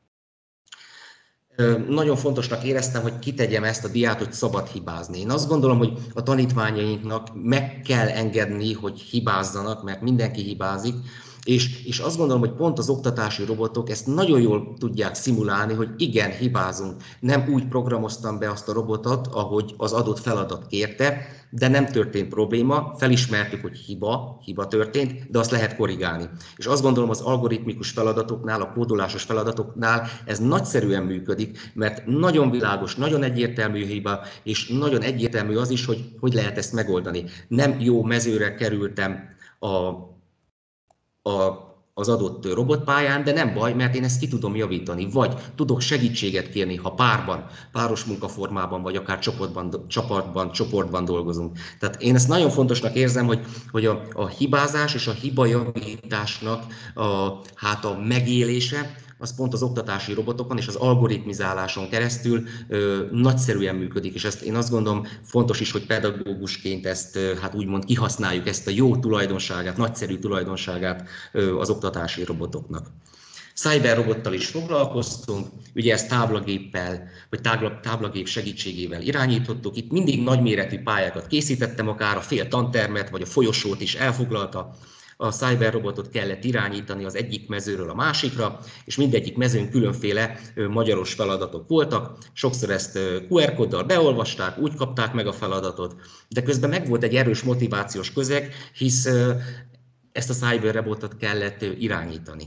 Nagyon fontosnak éreztem, hogy kitegyem ezt a diát, hogy szabad hibázni. Én azt gondolom, hogy a tanítványainknak meg kell engedni, hogy hibázzanak, mert mindenki hibázik, És, és azt gondolom, hogy pont az oktatási robotok ezt nagyon jól tudják szimulálni, hogy igen, hibázunk. Nem úgy programoztam be azt a robotot, ahogy az adott feladat kérte, de nem történt probléma, felismertük, hogy hiba, hiba történt, de azt lehet korrigálni. És azt gondolom, az algoritmikus feladatoknál, a kódolásos feladatoknál ez nagyszerűen működik, mert nagyon világos, nagyon egyértelmű hiba, és nagyon egyértelmű az is, hogy hogy lehet ezt megoldani. Nem jó mezőre kerültem a a az adott robotpályán, de nem baj, mert én ezt ki tudom javítani, vagy tudok segítséget kérni, ha párban, páros munkaformában, vagy akár csoportban, csapatban, csoportban dolgozunk. Tehát én ezt nagyon fontosnak érzem, hogy, hogy a, a hibázás és a hibajavításnak a, hát a megélése, az pont az oktatási robotokon és az algoritmizáláson keresztül ö, nagyszerűen működik, és ezt én azt gondolom fontos is, hogy pedagógusként ezt ö, hát úgymond kihasználjuk, ezt a jó tulajdonságát, nagyszerű tulajdonságát ö, az oktatási robotoknak. Cyber robottal is foglalkoztunk, ugye ezt táblagéppel, vagy táblagép segítségével irányítottuk. Itt mindig nagyméretű pályákat készítettem, akár a fél tantermet, vagy a folyosót is elfoglalta. A Cyber robotot kellett irányítani az egyik mezőről a másikra, és mindegyik mezőn különféle magyaros feladatok voltak. Sokszor ezt kú er kóddal beolvasták, úgy kapták meg a feladatot, de közben megvolt egy erős motivációs közeg, hisz ezt a Cyber robotot kellett irányítani.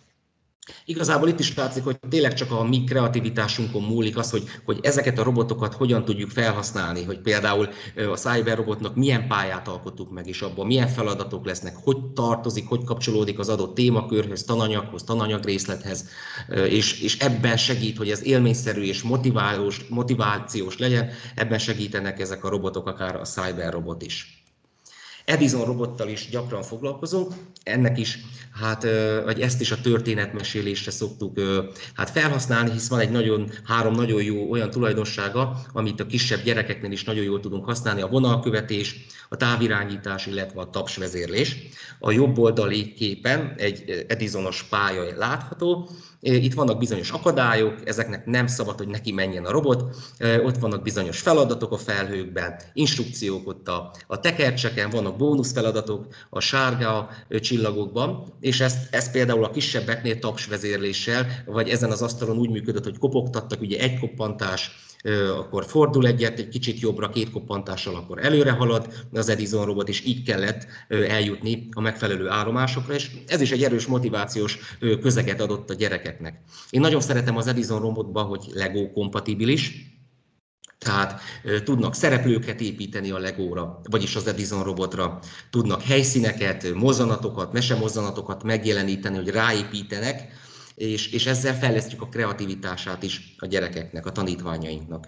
Igazából itt is látszik, hogy tényleg csak a mi kreativitásunkon múlik az, hogy, hogy ezeket a robotokat hogyan tudjuk felhasználni, hogy például a Cyber robotnak milyen pályát alkottuk meg, és abban milyen feladatok lesznek, hogy tartozik, hogy kapcsolódik az adott témakörhöz, tananyaghoz, tananyagrészlethez, és, és ebben segít, hogy ez élményszerű és motiválós, motivációs legyen, ebben segítenek ezek a robotok, akár a Cyber robot is. Edison robottal is gyakran foglalkozunk, ennek is, hát, vagy ezt is a történetmesélésre szoktuk hát felhasználni, hisz van egy nagyon, három nagyon jó olyan tulajdonsága, amit a kisebb gyerekeknél is nagyon jól tudunk használni, a vonalkövetés, a távirányítás, illetve a tapsvezérlés. A jobb oldali képen egy Edisonos pálya látható. Itt vannak bizonyos akadályok, ezeknek nem szabad, hogy neki menjen a robot, ott vannak bizonyos feladatok a felhőkben, instrukciók ott a, a tekercseken, vannak bónuszfeladatok a sárga csillagokban, és ez, ez például a kisebbeknél tapsvezérléssel, vagy ezen az asztalon úgy működött, hogy kopogtattak, ugye egy koppantás, akkor fordul egyet, egy kicsit jobbra, két koppantással akkor előre halad az Edison robot, és így kellett eljutni a megfelelő állomásokra, és ez is egy erős motivációs közeget adott a gyerekeknek. Én nagyon szeretem az Edison robotba, hogy Lego kompatibilis, tehát tudnak szereplőket építeni a Legóra, vagyis az Edison robotra, tudnak helyszíneket, mozzanatokat, mesemozzanatokat megjeleníteni, hogy ráépítenek, És, és ezzel fejlesztjük a kreativitását is a gyerekeknek, a tanítványainknak.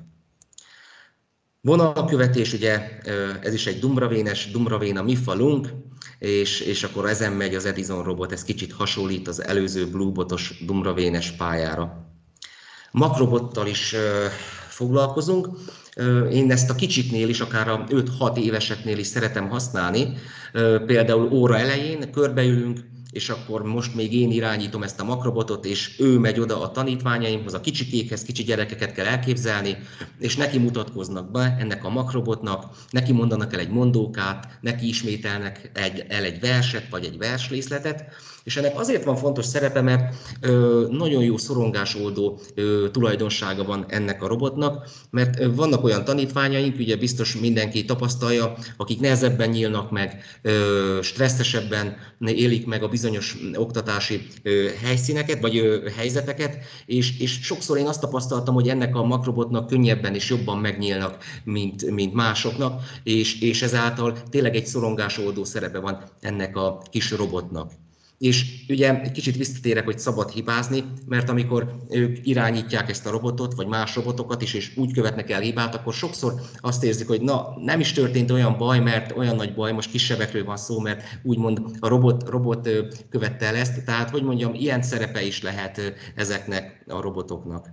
Vonalkövetés, ugye ez is egy dumbravénes, dumbravéna mifalunk, és, és akkor ezen megy az Edison robot, ez kicsit hasonlít az előző Bluebotos dumbravénes pályára. Makrobottal is foglalkozunk. Én ezt a kicsiknél is, akár a öt-hat éveseknél is szeretem használni. Például óra elején körbeülünk, és akkor most még én irányítom ezt a makrobotot, és ő megy oda a tanítványaimhoz, a kicsikékhez, kicsi gyerekeket kell elképzelni, és neki mutatkoznak be ennek a makrobotnak, neki mondanak el egy mondókát, neki ismételnek egy, el egy verset, vagy egy versrészletet, és ennek azért van fontos szerepe, mert ö, nagyon jó szorongásoldó ö, tulajdonsága van ennek a robotnak, mert ö, vannak olyan tanítványaink, ugye biztos mindenki tapasztalja, akik nehezebben nyílnak meg, ö, stresszesebben élik meg a bizonyos oktatási ö, helyszíneket, vagy ö, helyzeteket, és, és sokszor én azt tapasztaltam, hogy ennek a makrobotnak könnyebben és jobban megnyílnak, mint, mint másoknak, és, és ezáltal tényleg egy szorongásoldó szerepe van ennek a kis robotnak. És ugye egy kicsit visszatérek, hogy szabad hibázni, mert amikor ők irányítják ezt a robotot, vagy más robotokat is, és úgy követnek el hibát, akkor sokszor azt érzik, hogy na, nem is történt olyan baj, mert olyan nagy baj, most kisebbekről van szó, mert úgymond a robot, robot követte el ezt, tehát hogy mondjam, ilyen szerepe is lehet ezeknek a robotoknak.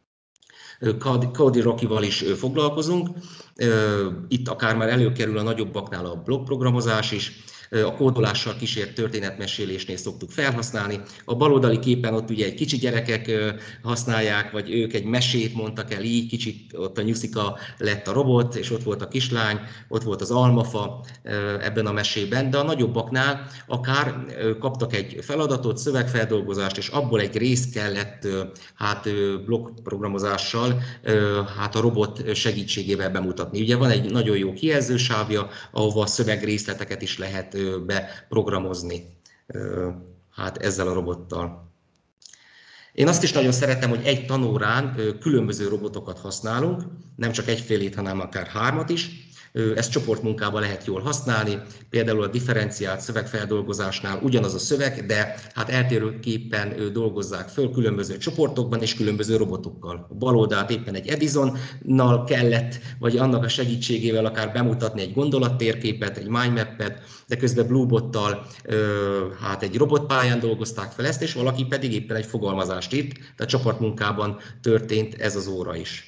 Cody Rockyval is foglalkozunk, itt akár már előkerül a nagyobbaknál a blokkprogramozás is, a kódolással kísért történetmesélésnél szoktuk felhasználni. A baloldali képen ott ugye egy kicsi gyerekek használják, vagy ők egy mesét mondtak el így, kicsit ott a nyuszika lett a robot, és ott volt a kislány, ott volt az almafa ebben a mesében, de a nagyobbaknál akár kaptak egy feladatot, szövegfeldolgozást, és abból egy részt kellett hát blokkprogramozással hát a robot segítségével bemutatni. Ugye van egy nagyon jó kijelzősávja, ahova a szövegrészleteket is lehet beprogramozni hát ezzel a robottal. Én azt is nagyon szeretem, hogy egy tanórán különböző robotokat használunk, nem csak egyfélét, hanem akár hármat is. Ezt csoportmunkában lehet jól használni, például a differenciált szövegfeldolgozásnál ugyanaz a szöveg, de hát eltérőképpen dolgozzák föl különböző csoportokban és különböző robotokkal. A bal oldalt éppen egy Edisonnal kellett, vagy annak a segítségével akár bemutatni egy gondolattérképet, egy mindmappet, de közben Bluebottal hát egy robotpályán dolgozták fel ezt, és valaki pedig éppen egy fogalmazást írt, tehát csoportmunkában történt ez az óra is.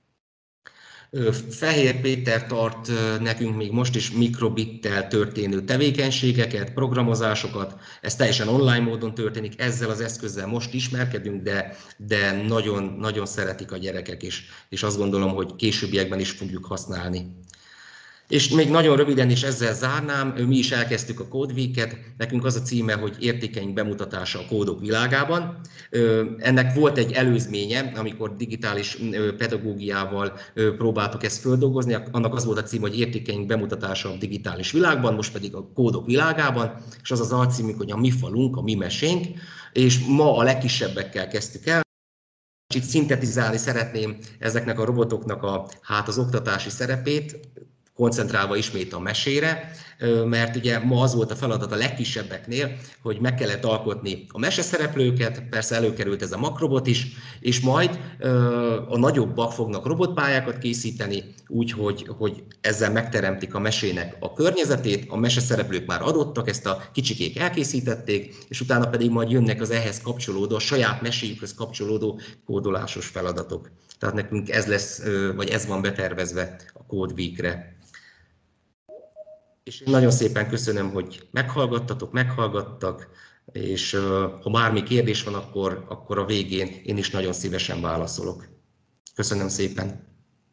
Fehér Péter tart nekünk még most is mikrobittel történő tevékenységeket, programozásokat, ez teljesen online módon történik, ezzel az eszközzel most ismerkedünk, de, de nagyon, nagyon szeretik a gyerekek is, és azt gondolom, hogy későbbiekben is fogjuk használni. És még nagyon röviden is ezzel zárnám, mi is elkezdtük a Code Week-et, nekünk az a címe, hogy értékeink bemutatása a kódok világában. Ennek volt egy előzménye, amikor digitális pedagógiával próbáltuk ezt földolgozni, annak az volt a címe, hogy értékeink bemutatása a digitális világban, most pedig a kódok világában, és az az alcímünk, hogy a mi falunk, a mi mesénk, és ma a legkisebbekkel kezdtük el. Itt szintetizálni szeretném ezeknek a robotoknak a, hát az oktatási szerepét, koncentrálva ismét a mesére, mert ugye ma az volt a feladat a legkisebbeknél, hogy meg kellett alkotni a meseszereplőket, persze előkerült ez a makrobot is, és majd a nagyobbak fognak robotpályákat készíteni, úgyhogy hogy ezzel megteremtik a mesének a környezetét, a meseszereplők már adottak, ezt a kicsikék elkészítették, és utána pedig majd jönnek az ehhez kapcsolódó, a saját meséjükhöz kapcsolódó kódolásos feladatok. Tehát nekünk ez lesz, vagy ez van betervezve a Code Week-re. És én nagyon szépen köszönöm, hogy meghallgattatok, meghallgattak, és ha bármi kérdés van, akkor, akkor a végén én is nagyon szívesen válaszolok. Köszönöm szépen!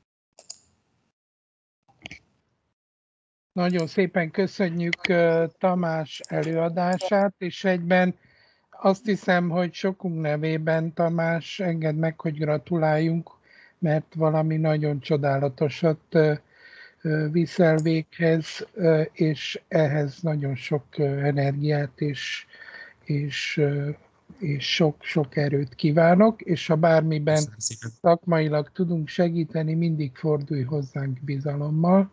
Nagyon szépen köszönjük Tamás előadását, és egyben azt hiszem, hogy sokunk nevében, Tamás, engedd meg, hogy gratuláljunk, mert valami nagyon csodálatosat viszel véghez, és ehhez nagyon sok energiát és, és, és sok, sok erőt kívánok, és ha bármiben szakmailag tudunk segíteni, mindig fordulj hozzánk bizalommal.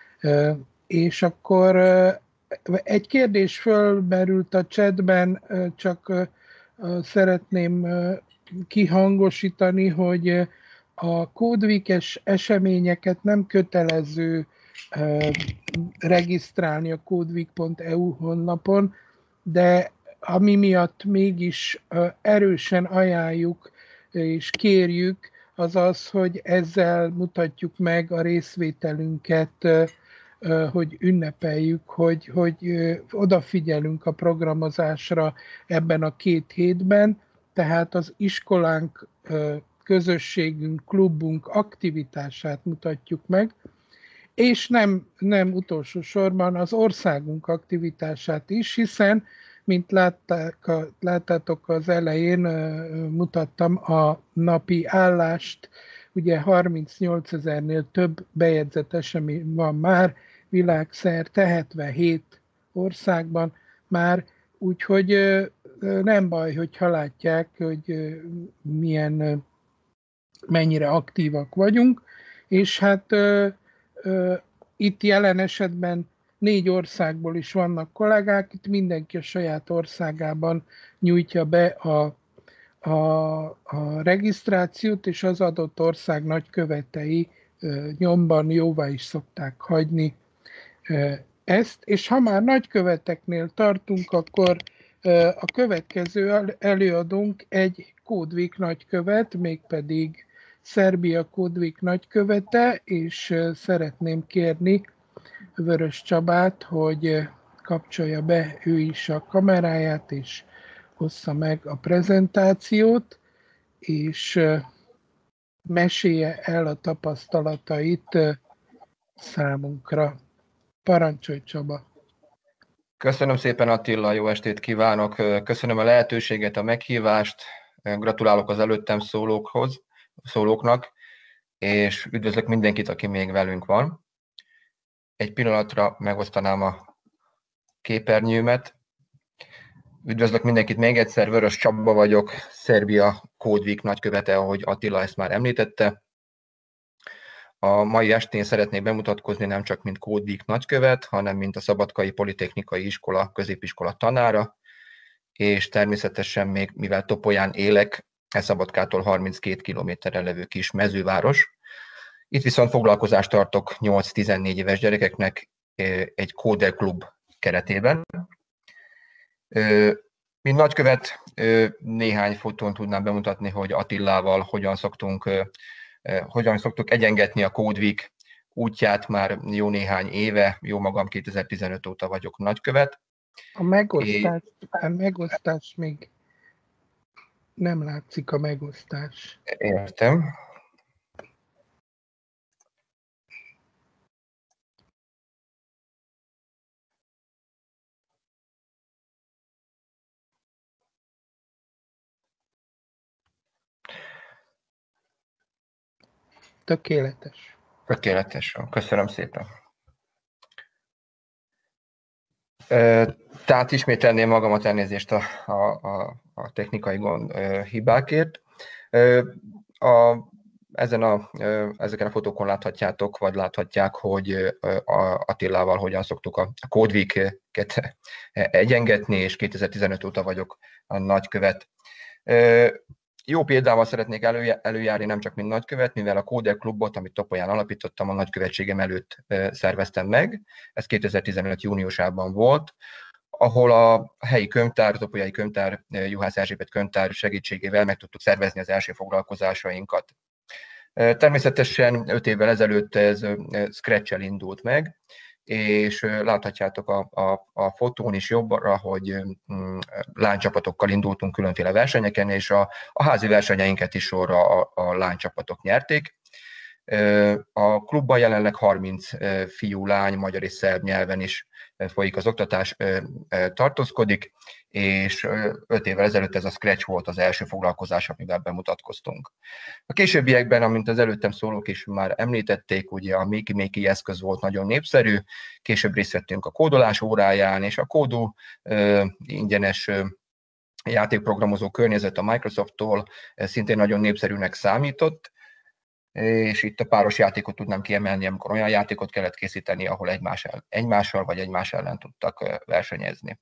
És akkor egy kérdés fölmerült a chatben, csak szeretném kihangosítani, hogy a Code Week-es eseményeket nem kötelező regisztrálni a codeweek pont e u honlapon, de ami miatt mégis erősen ajánljuk és kérjük, az az, hogy ezzel mutatjuk meg a részvételünket, hogy ünnepeljük, hogy, hogy odafigyelünk a programozásra ebben a két hétben, tehát az iskolánk, közösségünk, klubunk aktivitását mutatjuk meg, és nem, nem utolsó sorban az országunk aktivitását is, hiszen, mint látták, láttátok az elején, mutattam a napi állást, ugye harmincnyolcezernél több bejegyzett esemény van már világszerte, hetvenhét országban már, úgyhogy nem baj, hogyha látják, hogy milyen, mennyire aktívak vagyunk, és hát ö, ö, itt jelen esetben négy országból is vannak kollégák, itt mindenki a saját országában nyújtja be a, a, a regisztrációt, és az adott ország nagykövetei ö, nyomban jóvá is szokták hagyni ö, ezt, és ha már nagyköveteknél tartunk, akkor ö, a következő előadónk egy Code Week nagykövet, mégpedig Szerbia Code Week nagykövete, és szeretném kérni Vörös Csabát, hogy kapcsolja be ő is a kameráját, és hossza meg a prezentációt, és mesélje el a tapasztalatait számunkra. Parancsolj, Csaba! Köszönöm szépen, Attila, jó estét kívánok! Köszönöm a lehetőséget, a meghívást, gratulálok az előttem szólókhoz, szólóknak, és üdvözlök mindenkit, aki még velünk van. Egy pillanatra megosztanám a képernyőmet. Üdvözlök mindenkit még egyszer, Vörös Csaba vagyok, Szerbia Code Week nagykövete, ahogy Attila ezt már említette. A mai estén szeretnék bemutatkozni nem csak mint Code Week nagykövet, hanem mint a Szabadkai Politechnikai Iskola középiskola tanára, és természetesen még, mivel Topolyán élek, ez Szabadkától harminckét kilométerre levő kis mezőváros. Itt viszont foglalkozást tartok nyolc-tizennégy éves gyerekeknek egy Coder Klub keretében. Mint nagykövet néhány fotón tudnám bemutatni, hogy Attilával hogyan szoktunk, hogyan szoktuk egyengetni a Code Week útját már jó néhány éve, jó magam kétezer-tizenöt óta vagyok nagykövet. A megosztás, a megosztás még nem látszik a megosztás. Értem. Tökéletes. Tökéletes. Köszönöm szépen. Tehát ismételném magamat, elnézést a, a, a technikai gond, hibákért. A, ezen a, ezeken a fotókon láthatjátok, vagy láthatják, hogy a Attilával hogyan szoktuk a Code Week-ket egyengetni, és kétezer-tizenöt óta vagyok a nagykövet. Jó példával szeretnék előjárni, nem csak mint nagykövet, mivel a Coder Klubot, amit Topolyán alapítottam, a nagykövetségem előtt szerveztem meg. Ez kétezer-tizenöt júniusában volt, ahol a helyi könyvtár, a topolyai könyvtár, Juhász Erzsébet könyvtár segítségével meg tudtuk szervezni az első foglalkozásainkat. Természetesen öt évvel ezelőtt ez Scratch-el indult meg, és láthatjátok a, a, a fotón is jobbra, hogy lánycsapatokkal indultunk különféle versenyeken, és a, a házi versenyeinket is sorra a, a lánycsapatok nyerték. A klubban jelenleg harminc fiú, lány, magyar és szerb nyelven is folyik az oktatás, tartózkodik, és öt évvel ezelőtt ez a Scratch volt az első foglalkozás, amivel bemutatkoztunk. A későbbiekben, amint az előttem szólók is már említették, ugye a Makey Makey eszköz volt nagyon népszerű, később részt vettünk a kódolás óráján, és a Kódó ingyenes játékprogramozó környezet a Microsofttól szintén nagyon népszerűnek számított, és itt a páros játékot tudnám kiemelni, amikor olyan játékot kellett készíteni, ahol egymás el, egymással vagy egymás ellen tudtak versenyezni.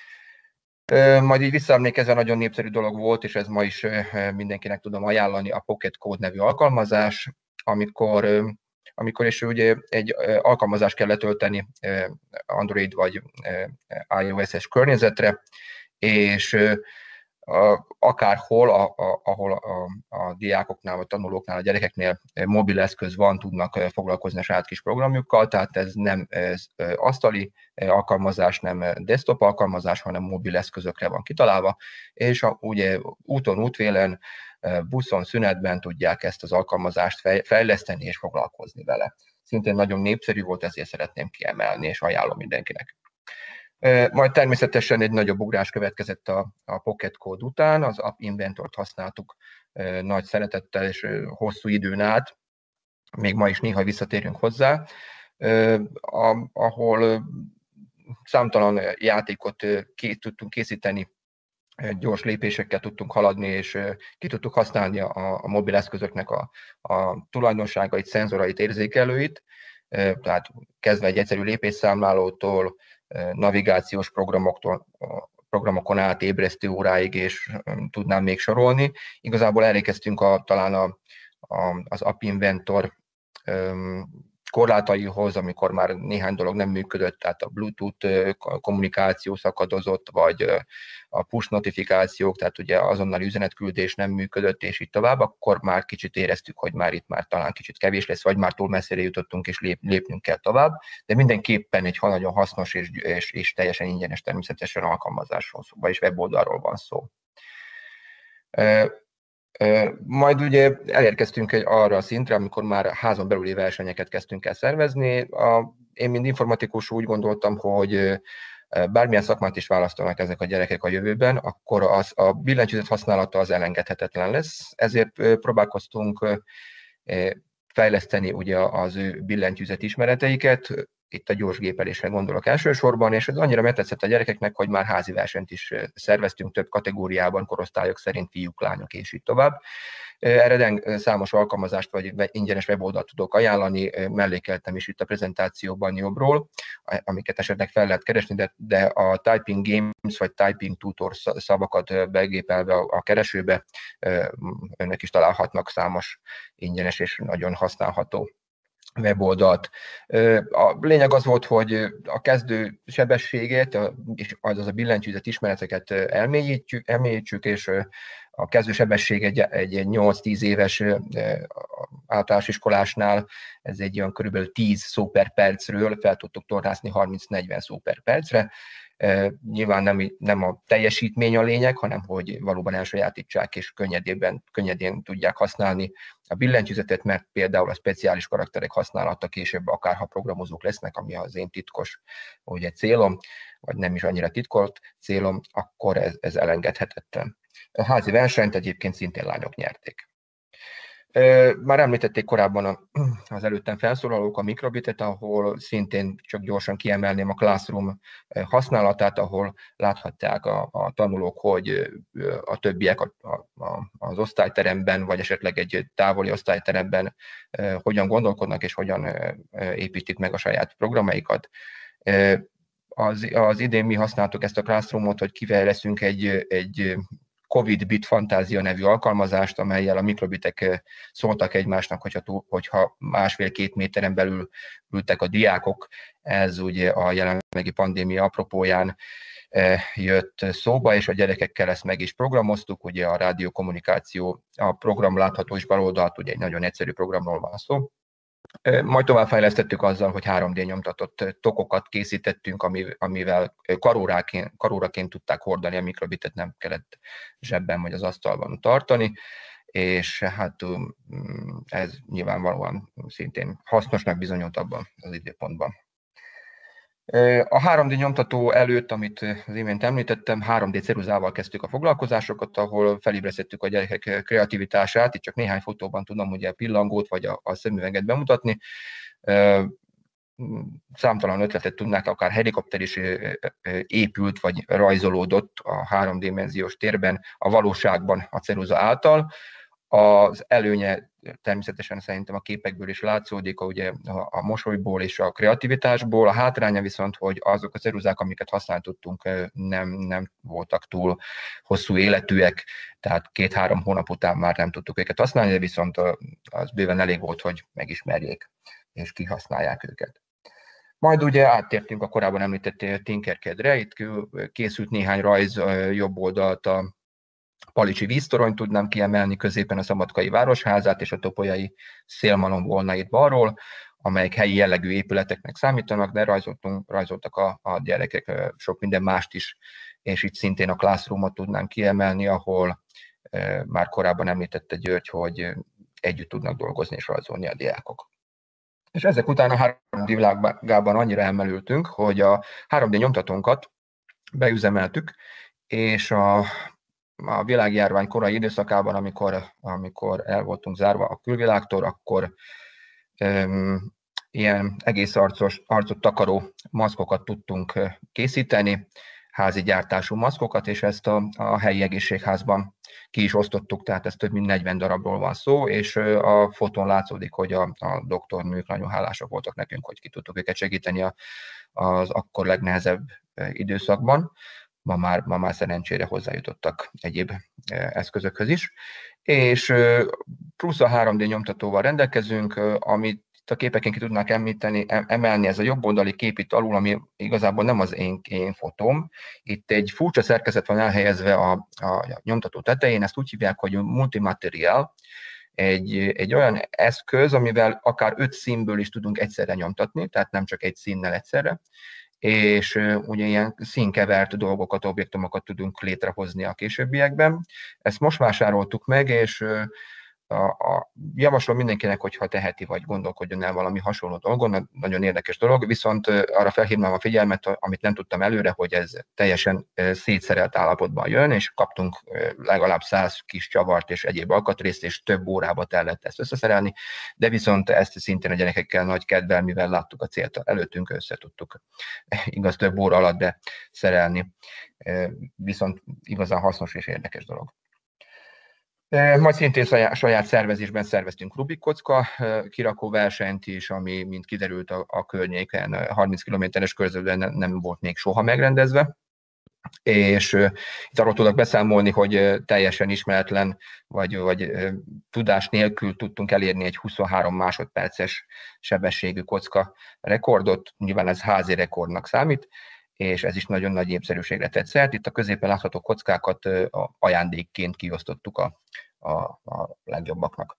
Majd így visszaemlékezve nagyon népszerű dolog volt, és ez ma is mindenkinek tudom ajánlani, a Pocket Code nevű alkalmazás, amikor, amikor is ugye egy alkalmazást kell letölteni Android vagy iOS-es környezetre, és akárhol, a, a, ahol a, a diákoknál, vagy tanulóknál, a gyerekeknél mobileszköz van, tudnak foglalkozni a saját kis programjukkal, tehát ez nem ez asztali alkalmazás, nem desktop alkalmazás, hanem mobileszközökre van kitalálva, és a, ugye úton, útvélen, buszon, szünetben tudják ezt az alkalmazást fejleszteni és foglalkozni vele. Szintén nagyon népszerű volt, ezért szeretném kiemelni, és ajánlom mindenkinek. Majd természetesen egy nagyobb ugrás következett a, a Pocket Code után, az App Inventort használtuk nagy szeretettel és hosszú időn át, még ma is néha visszatérünk hozzá, ahol számtalan játékot ké, tudtunk készíteni, gyors lépésekkel tudtunk haladni, és ki tudtuk használni a, a mobileszközöknek a, a tulajdonságait, szenzorait, érzékelőit, tehát kezdve egy egyszerű lépésszámlálótól, navigációs programoktól, programokon át ébresztő óráig, és tudnám még sorolni. Igazából elérkeztünk a, talán a, a, az App Inventor korlátaihoz, amikor már néhány dolog nem működött, tehát a Bluetooth kommunikáció szakadozott, vagy a push notifikációk, tehát ugye azonnali üzenetküldés nem működött, és így tovább, akkor már kicsit éreztük, hogy már itt már talán kicsit kevés lesz, vagy már túl messzire jutottunk, és lép, lépnünk kell tovább, de mindenképpen egy nagyon hasznos és, és, és teljesen ingyenes természetesen alkalmazásról szó, vagyis weboldalról van szó. Majd ugye elérkeztünk egy arra a szintre, amikor már házon belüli versenyeket kezdtünk el szervezni. A, én, mint informatikus úgy gondoltam, hogy bármilyen szakmát is választanak ezek a gyerekek a jövőben, akkor az, a billentyűzet használata az elengedhetetlen lesz. Ezért próbálkoztunk fejleszteni ugye az ő billentyűzet ismereteiket, itt a gyorsgépelésre gondolok elsősorban, és ez annyira megtetszett a gyerekeknek, hogy már házi versenyt is szerveztünk több kategóriában, korosztályok szerint, fiúk, lányok és így tovább. Erre számos alkalmazást vagy ingyenes weboldalt tudok ajánlani, mellékeltem is itt a prezentációban jobbról, amiket esetleg fel lehet keresni, de, de a Typing Games vagy Typing Tutor szavakat begépelve a keresőbe önök is találhatnak számos ingyenes és nagyon használható weboldalt. A lényeg az volt, hogy a kezdő sebességet, és azaz a billentyűzet ismereteket elmélyítsük, elmélyítsük és a kezdő sebesség egy, egy nyolc-tíz éves általános iskolásnál, ez egy olyan körülbelül tíz szó per percről fel tudtuk tornászni harminc-negyven szó per percre. Nyilván nem, nem a teljesítmény a lényeg, hanem hogy valóban elsajátítsák és könnyedén, könnyedén tudják használni a billentyűzetet, mert például a speciális karakterek használata később akár ha programozók lesznek, ami az én titkos ugye, célom, vagy nem is annyira titkolt célom, akkor ez, ez elengedhetetlen. A házi versenyt egyébként szintén lányok nyerték. Már említették korábban az előttem felszólalók a Microbitet, ahol szintén csak gyorsan kiemelném a Classroom használatát, ahol láthatják a, a tanulók, hogy a többiek a, a, az osztályteremben, vagy esetleg egy távoli osztályteremben hogyan gondolkodnak és hogyan építik meg a saját programjaikat. Az, az idén mi használtuk ezt a Classroomot, hogy kifejleszünk egy, egy Covid Bit Fantázia nevű alkalmazást, amellyel a mikrobitek szóltak egymásnak, hogyha, túl, hogyha másfél-két méteren belül ültek a diákok. Ez ugye a jelenlegi pandémia apropóján jött szóba, és a gyerekekkel ezt meg is programoztuk. Ugye a rádiókommunikáció, a program látható is bal oldalt, ugye egy nagyon egyszerű programról van szó. Majd továbbfejlesztettük azzal, hogy három dé nyomtatott tokokat készítettünk, amivel karóraként, karóraként tudták hordani a mikrobitet, nem kellett zsebben vagy az asztalban tartani, és hát ez nyilvánvalóan szintén hasznosnak bizonyult abban az időpontban. A három dé nyomtató előtt, amit az imént említettem, három dé ceruzával kezdtük a foglalkozásokat, ahol felébresztettük a gyerekek kreativitását. Itt csak néhány fotóban tudom ugye a pillangót vagy a, a szemüveget bemutatni. Számtalan ötletet tudnák, akár helikopter is épült vagy rajzolódott a háromdimenziós térben, a valóságban a ceruza által. Az előnye természetesen szerintem a képekből is látszódik, ugye a mosolyból és a kreativitásból. A hátránya viszont, hogy azok a ceruzák, amiket használtunk, nem, nem voltak túl hosszú életűek, tehát két-három hónap után már nem tudtuk őket használni, de viszont az bőven elég volt, hogy megismerjék és kihasználják őket. Majd ugye áttértünk a korábban említett Tinkercadre, itt készült néhány rajz jobb oldalt a Palicsi víztorony tudnám kiemelni, középen a Szabadkai Városházát és a Topolyai Szélmalom volnait balról, amelyek helyi jellegű épületeknek számítanak, de rajzoltunk, rajzoltak a, a gyerekek sok minden mást is, és itt szintén a Classroomot tudnám kiemelni, ahol e, már korábban említette György, hogy együtt tudnak dolgozni és rajzolni a diákok. És ezek után a három dé világában annyira emelültünk, hogy a három dé nyomtatónkat beüzemeltük, és a a világjárvány korai időszakában, amikor, amikor el voltunk zárva a külvilágtól, akkor um, ilyen egész arcos, arcot takaró maszkokat tudtunk készíteni, házi gyártású maszkokat, és ezt a, a helyi egészségházban ki is osztottuk, tehát ez több mint negyven darabról van szó, és a fotón látszódik, hogy a, a doktornők nagyon hálásak voltak nekünk, hogy ki tudtuk őket segíteni a, az akkor legnehezebb időszakban. Ma már, ma már szerencsére hozzájutottak egyéb eszközökhöz is. És plusz a három dé nyomtatóval rendelkezünk, amit a képeken ki tudnák említeni, emelni, ez a jobb oldali kép itt alul, ami igazából nem az én, én fotóm. Itt egy furcsa szerkezet van elhelyezve a, a nyomtató tetején, ezt úgy hívják, hogy multimaterial, egy, egy olyan eszköz, amivel akár öt színből is tudunk egyszerre nyomtatni, tehát nem csak egy színnel egyszerre, és ugye ilyen színkevert dolgokat, objektumokat tudunk létrehozni a későbbiekben. Ezt most vásároltuk meg, és a, a, javaslom mindenkinek, hogyha teheti, vagy gondolkodjon el valami hasonló dolgon, nagyon érdekes dolog, viszont arra felhívnám a figyelmet, amit nem tudtam előre, hogy ez teljesen szétszerelt állapotban jön, és kaptunk legalább száz kis csavart és egyéb alkatrészt, és több órába tellett ezt összeszerelni, de viszont ezt szintén a gyerekekkel nagy kedvel, mivel láttuk a célt előttünk, össze tudtuk, igaz több óra alatt, de szerelni. Viszont igazán hasznos és érdekes dolog. Majd szintén saját szervezésben szerveztünk Rubik kocka kirakó versenyt is, ami, mint kiderült, a, a környéken harminc kilométeres körzetben nem, nem volt még soha megrendezve. És uh, itt arról tudok beszámolni, hogy uh, teljesen ismeretlen, vagy, vagy uh, tudás nélkül tudtunk elérni egy huszonhárom másodperces sebességű kocka rekordot, nyilván ez házi rekordnak számít, és ez is nagyon nagy népszerűségre tett szert. Itt a középen látható kockákat uh, ajándékként kiosztottuk a, a, a legjobbaknak.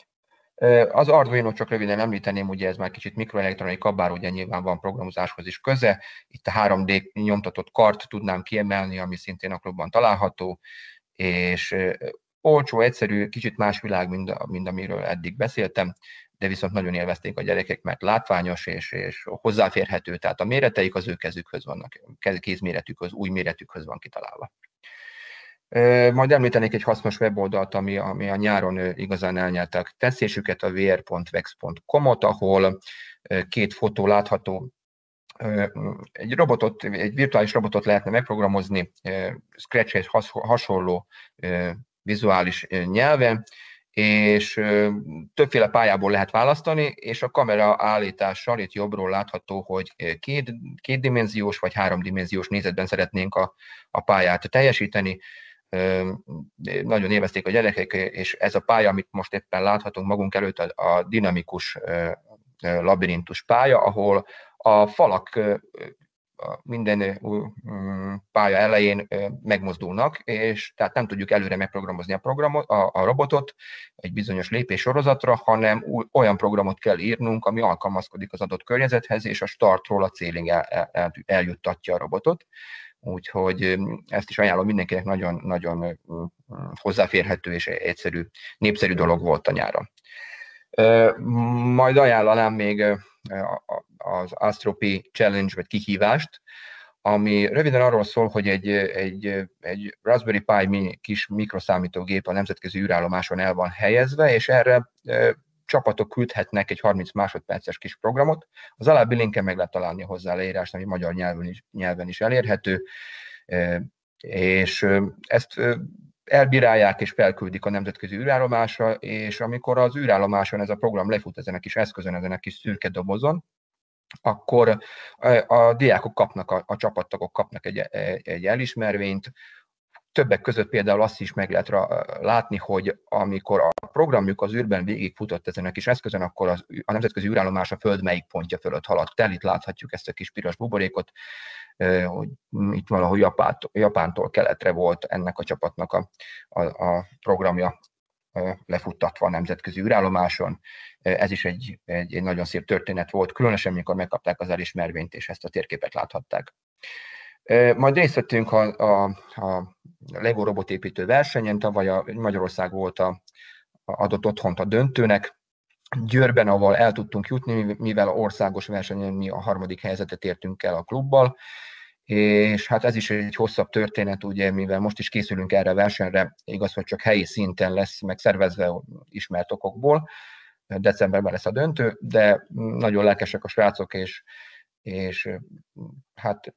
Az Arduino csak röviden említeném, ugye ez már kicsit mikroelektronika, bár ugye nyilván van programozáshoz is köze. Itt a három dé nyomtatott kart tudnám kiemelni, ami szintén a klubban található, és olcsó, egyszerű, kicsit más világ, mint, mint amiről eddig beszéltem, de viszont nagyon élvezték a gyerekek, mert látványos és, és hozzáférhető, tehát a méreteik az ő kezükhöz vannak, kézméretükhöz, új méretükhöz van kitalálva. Majd említenék egy hasznos weboldalt, ami, ami a nyáron igazán elnyelte a tetszésüket, a v r pont vex pont com-ot, ahol két fotó látható. Egy robotot, egy virtuális robotot lehetne megprogramozni Scratchhez hasonló vizuális nyelven, és többféle pályából lehet választani, és a kamera állítással itt jobbról látható, hogy két, kétdimenziós vagy háromdimenziós nézetben szeretnénk a, a pályát teljesíteni. Nagyon élvezték a gyerekek, és ez a pálya, amit most éppen láthatunk magunk előtt, a dinamikus labirintus pálya, ahol a falak minden pálya elején megmozdulnak, és tehát nem tudjuk előre megprogramozni a, programot, a, a robotot egy bizonyos lépéssorozatra, hanem olyan programot kell írnunk, ami alkalmazkodik az adott környezethez, és a startról a célig el, el, eljuttatja a robotot. Úgyhogy ezt is ajánlom mindenkinek, nagyon, nagyon hozzáférhető és egyszerű, népszerű dolog volt a nyáron. Majd ajánlanám még az Astropy Challenge vagy kihívást, ami röviden arról szól, hogy egy, egy, egy Raspberry Pi mini kis mikroszámítógép a nemzetközi űrállomáson el van helyezve, és erre csapatok küldhetnek egy harminc másodperces kis programot. Az alábbi linken meg lehet találni hozzá leírást, ami magyar nyelven is, nyelven is elérhető, és ezt elbírálják és felküldik a nemzetközi űrállomásra, és amikor az űrállomáson ez a program lefut ezen a kis eszközön, ezen a kis szürke dobozon, akkor a diákok kapnak, a, a csapattagok kapnak egy, egy elismervényt. Többek között például azt is meg lehet látni, hogy amikor a programjuk az űrben végigfutott ezen a kis eszközön, akkor az, a nemzetközi űrállomás a Föld melyik pontja fölött haladt el. Itt láthatjuk ezt a kis piros buborékot, hogy itt valahol Japántól, Japántól keletre volt ennek a csapatnak a, a, a programja lefuttatva a nemzetközi űrállomáson. Ez is egy, egy, egy nagyon szép történet volt, különösen amikor megkapták az elismervényt, és ezt a térképet láthatták. Majd részt vettünk a, a, a Lego robotépítő versenyen, tavaly a Magyarország volt a, a adott otthont a döntőnek, Győrben, ahol el tudtunk jutni, mivel országos versenyen mi a harmadik helyzetet értünk el a klubbal, és hát ez is egy hosszabb történet, ugye, mivel most is készülünk erre a versenyre, igaz, hogy csak helyi szinten lesz megszervezve ismert okokból, decemberben lesz a döntő, de nagyon lelkesek a srácok, és, és hát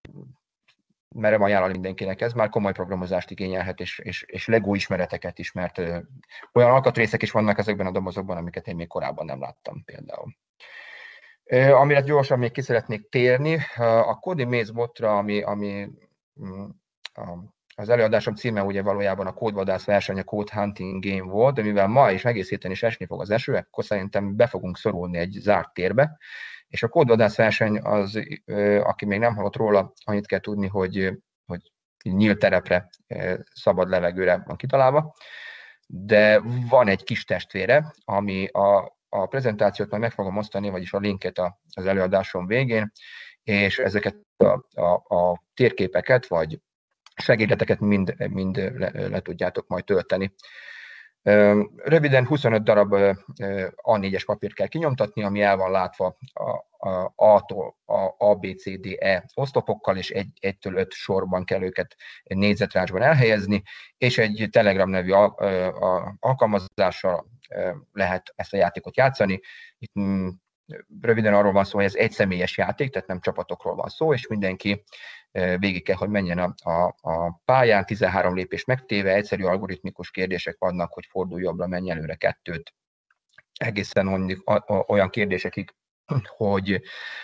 merem ajánlani mindenkinek, ez már komoly programozást igényelhet, és, és, és Lego ismereteket is, mert ö, olyan alkatrészek is vannak ezekben a dobozokban, amiket én még korábban nem láttam például. Ö, amire gyorsan még ki szeretnék térni, a Codemaze botra, ami, ami a, az előadásom címe ugye valójában a kódvadász verseny, a Code Hunting Game volt, de mivel ma és egész héten is esni fog az eső, akkor szerintem be fogunk szorulni egy zárt térbe, és a kódvadász verseny az, aki még nem hallott róla, annyit kell tudni, hogy, hogy nyílt terepre, szabad levegőre van kitalálva, de van egy kis testvére, ami a, a prezentációt majd meg fogom osztani, vagyis a linket az előadásom végén, és ezeket a, a, a térképeket, vagy segédleteket mind, mind le, le tudjátok majd tölteni. Röviden huszonöt darab á négyes papírt kell kinyomtatni, ami el van látva A-tól A, B, C, D, E oszlopokkal, és egytől öt sorban kell őket négyzetrácsban elhelyezni, és egy Telegram nevű alkalmazással lehet ezt a játékot játszani. Itt röviden arról van szó, hogy ez egy személyes játék, tehát nem csapatokról van szó, és mindenki végig kell, hogy menjen a, a, a pályán, tizenhárom lépés megtéve, egyszerű algoritmikus kérdések vannak, hogy fordulj jobbra, menj előre kettőt, egészen mondjuk olyan kérdésekig, hogy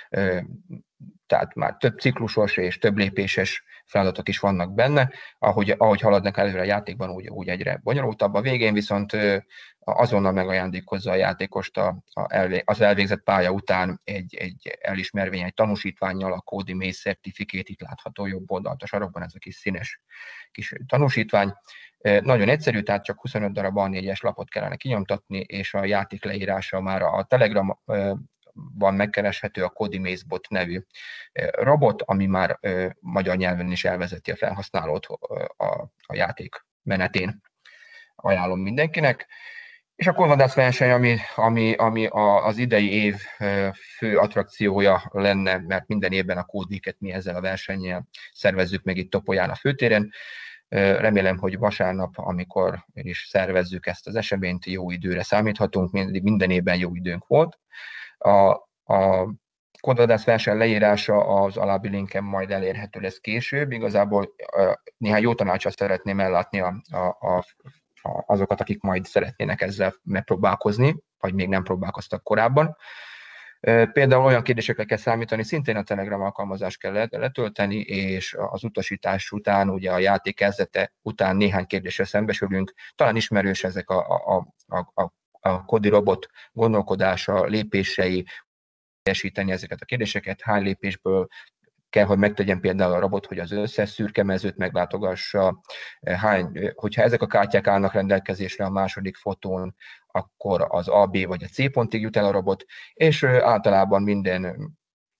tehát már több ciklusos és több lépéses feladatok is vannak benne, ahogy, ahogy haladnak előre a játékban, úgy, úgy egyre bonyolultabb. A végén viszont azonnal megajándékozza a játékost a, a elvég, az elvégzett pálya után egy, egy elismervény, egy tanúsítvánnyal, a Cody Maze Certificate, itt látható jobb oldalt a sarokban, ez a kis színes kis tanúsítvány. Nagyon egyszerű, tehát csak huszonöt darab á négyes lapot kellene kinyomtatni, és a játék leírása már a Telegram van megkereshető, a Cody Maze Bot nevű robot, ami már magyar nyelven is elvezeti a felhasználót a, a játék menetén. Ajánlom mindenkinek. És a korvadász verseny, ami, ami, ami az idei év fő attrakciója lenne, mert minden évben a Codéket mi ezzel a versennyel szervezzük meg itt Topolyán a főtéren. Remélem, hogy vasárnap, amikor is szervezzük ezt az eseményt, jó időre számíthatunk, mindig minden évben jó időnk volt. A, a kodvadász verseny leírása az alábbi linken majd elérhető lesz később. Igazából néhány jó tanácsot szeretném ellátni a, a, a, azokat, akik majd szeretnének ezzel megpróbálkozni, vagy még nem próbálkoztak korábban. Például olyan kérdésekre kell számítani, szintén a Telegram alkalmazást kell letölteni, és az utasítás után, ugye a játék kezdete után néhány kérdésre szembesülünk. Talán ismerős ezek a, a, a, a, a Cody robot gondolkodása, lépései, teljesíteni ezeket a kérdéseket, hány lépésből kell, hogy megtegyen például a robot, hogy az összes szürke mezőt meglátogassa, hány, hogyha ezek a kártyák állnak rendelkezésre a második fotón, akkor az A, B vagy a C pontig jut el a robot, és általában minden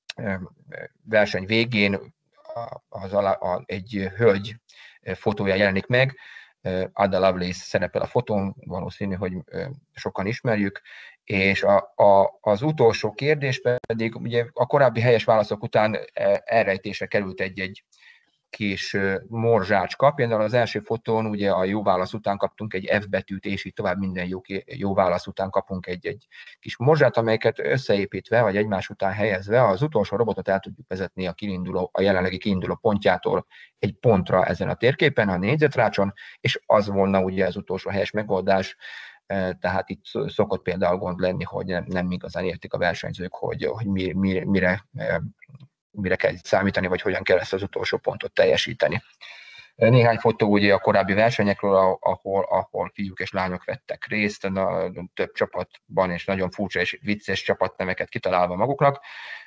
verseny végén az alá, a, egy hölgy fotója jelenik meg, Ada Lovelace szerepel a fotón, valószínű, hogy sokan ismerjük, és a, a, az utolsó kérdés pedig, ugye a korábbi helyes válaszok után elrejtésre került egy-egy kis morzsácska. Például az első fotón ugye a jó válasz után kaptunk egy F betűt, és így tovább minden jó, jó válasz után kapunk egy-egy kis morzsát, amelyeket összeépítve, vagy egymás után helyezve az utolsó robotot el tudjuk vezetni a, kiinduló, a jelenlegi kiinduló pontjától egy pontra ezen a térképen, a négyzetrácson, és az volna ugye az utolsó helyes megoldás. Tehát itt szokott például gond lenni, hogy nem, nem igazán értik a versenyzők, hogy, hogy mi, mi, mire, mire kell számítani, vagy hogyan kell ezt az utolsó pontot teljesíteni. Néhány fotó ugye a korábbi versenyekről, ahol, ahol fiúk és lányok vettek részt, a több csapatban, és nagyon furcsa és vicces csapatneveket kitalálva maguknak.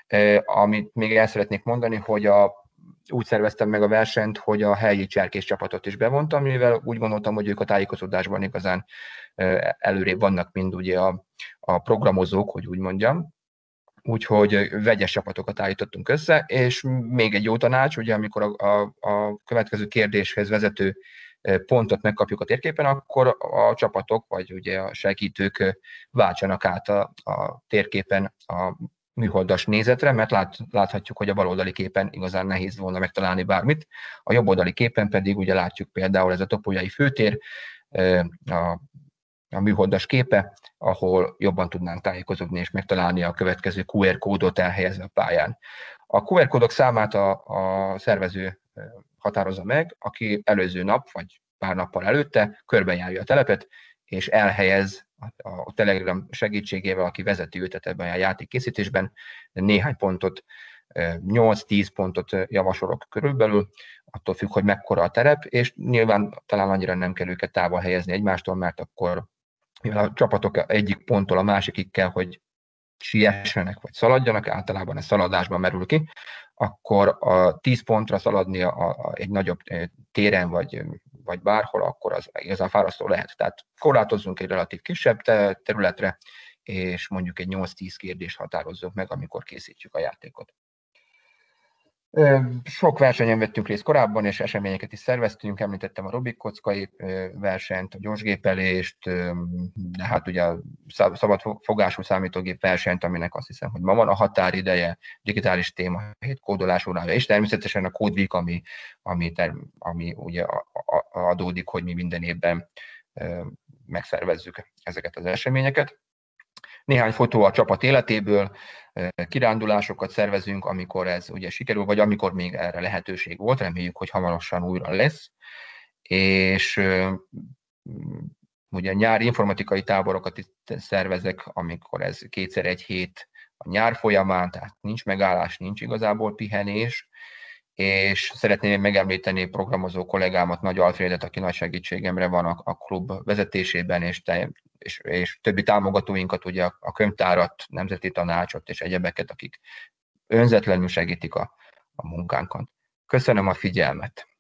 Amit még el szeretnék mondani, hogy a úgy szerveztem meg a versenyt, hogy a helyi cserkész csapatot is bevontam, mivel úgy gondoltam, hogy ők a tájékozódásban igazán előrébb vannak, mint ugye a, a programozók, hogy úgy mondjam. Úgyhogy vegyes csapatokat állítottunk össze, és még egy jó tanács, ugye amikor a, a, a következő kérdéshez vezető pontot megkapjuk a térképen, akkor a csapatok, vagy ugye a segítők váltsanak át a, a térképen a műholdas nézetre, mert lát, láthatjuk, hogy a baloldali képen igazán nehéz volna megtalálni bármit. A jobboldali képen pedig ugye látjuk például ez a topolyai főtér, a, a műholdas képe, ahol jobban tudnánk tájékozódni és megtalálni a következő kú er kódot elhelyezve a pályán. A kú er kódok számát a, a szervező határozza meg, aki előző nap, vagy pár nappal előtte körbejárja a telepet, és elhelyez a Telegram segítségével, aki vezeti őt ebben a játékkészítésben, néhány pontot, nyolc-tíz pontot javasolok körülbelül, attól függ, hogy mekkora a terep, és nyilván talán annyira nem kell őket távol helyezni egymástól, mert akkor mivel a csapatok egyik ponttól a másikig kell, hogy siessenek vagy szaladjanak, általában a szaladásban merül ki, akkor a tíz pontra szaladni a, a, egy nagyobb téren vagy, vagy bárhol, akkor az igazán fárasztó lehet. Tehát korlátozzunk egy relatív kisebb területre, és mondjuk egy nyolc-tíz kérdést határozzunk meg, amikor készítjük a játékot. Sok versenyen vettünk részt korábban, és eseményeket is szerveztünk, említettem a Rubik kockai versenyt, a gyorsgépelést, de hát ugye a szabad fogású számítógép versenyt, aminek azt hiszem, hogy ma van a határideje, digitális téma, hét kódolás órája, és természetesen a Code Week, ami, ami, ami ugye adódik, hogy mi minden évben megszervezzük ezeket az eseményeket. Néhány fotó a csapat életéből, kirándulásokat szervezünk, amikor ez ugye sikerül, vagy amikor még erre lehetőség volt, reméljük, hogy hamarosan újra lesz. És ugye nyári informatikai táborokat is szervezek, amikor ez kétszer egy hét a nyár folyamán, tehát nincs megállás, nincs igazából pihenés, és szeretném megemlíteni programozó kollégámat, Nagy Alfredet, aki nagy segítségemre van a, a klub vezetésében, és, te, és, és többi támogatóinkat, ugye a, a könyvtárat, nemzeti tanácsot és egyebeket, akik önzetlenül segítik a, a munkánkat. Köszönöm a figyelmet!